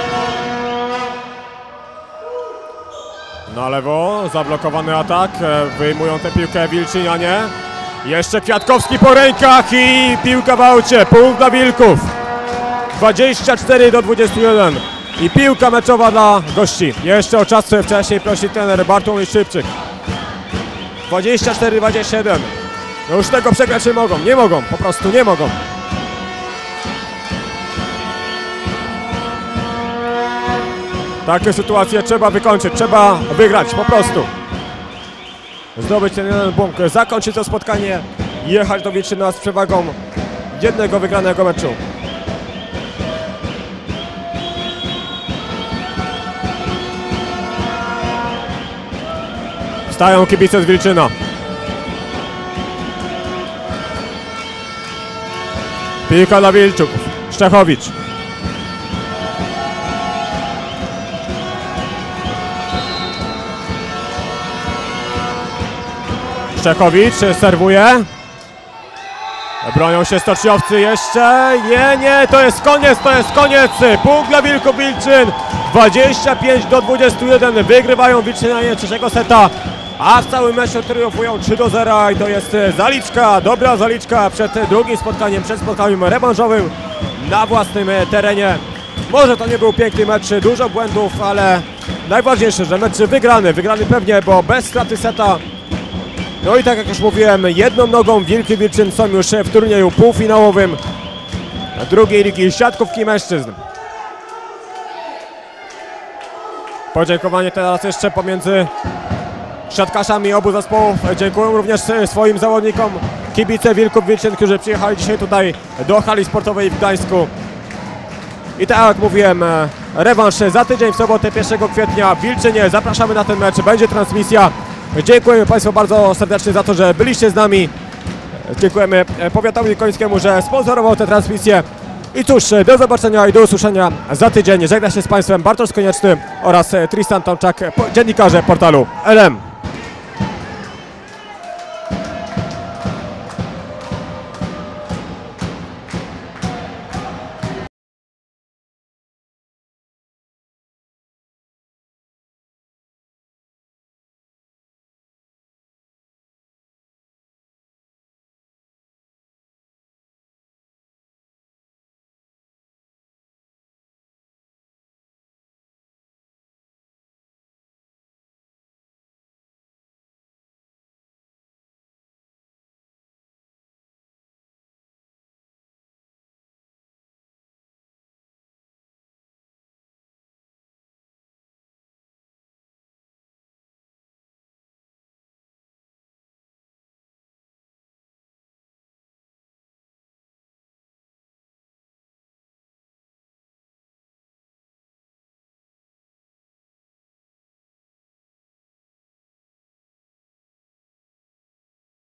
Speaker 1: Na lewo, zablokowany atak. Wyjmują tę piłkę Wilczynianie. Jeszcze Kwiatkowski po rękach i piłka w aucie. Punkt dla Wilków. dwadzieścia cztery do dwudziestu jeden. I piłka meczowa dla gości. Jeszcze o czas wcześniej prosi trener Bartłomiej Szczypczyk. dwadzieścia cztery dwadzieścia jeden. No już tego przegrać nie mogą, nie mogą, po prostu nie mogą. Takie sytuacje trzeba wykończyć, trzeba wygrać po prostu. Zdobyć ten jeden punkt, zakończyć to spotkanie i jechać do Wilczyna z przewagą jednego wygranego meczu. Stają kibice z Wilczyna. Piłka dla Wilczuk. Szczechowicz. Szczechowicz serwuje. Bronią się Stoczniowcy jeszcze. Nie, nie, to jest koniec, to jest koniec. Punkt dla Wilków Wilczyn. dwadzieścia pięć do dwudziestu jeden. Wygrywają Wilczynianie trzeciego seta. A w całym meczu triumfują trzy do zera i to jest zaliczka, dobra zaliczka przed drugim spotkaniem, przed spotkaniem rewanżowym na własnym terenie. Może to nie był piękny mecz, dużo błędów, ale najważniejsze, że mecz wygrany, wygrany pewnie, bo bez straty seta. No i tak jak już mówiłem, jedną nogą Wilki Wilczyn są już w turnieju półfinałowym drugiej ligi siatkówki mężczyzn. Podziękowanie teraz jeszcze pomiędzy siatkarzami obu zespołów. Dziękuję również swoim zawodnikom, kibice Wilków Wilczyn, którzy przyjechali dzisiaj tutaj do hali sportowej w Gdańsku. I tak jak mówiłem, rewanż za tydzień w sobotę pierwszego kwietnia w Wilczynie. Zapraszamy na ten mecz, będzie transmisja. Dziękujemy Państwu bardzo serdecznie za to, że byliście z nami. Dziękujemy powiatowi końskiemu, że sponsorował tę transmisję. I cóż, do zobaczenia i do usłyszenia za tydzień. Żegna się z Państwem Bartosz Konieczny oraz Tristan Tomczak, dziennikarze portalu L M.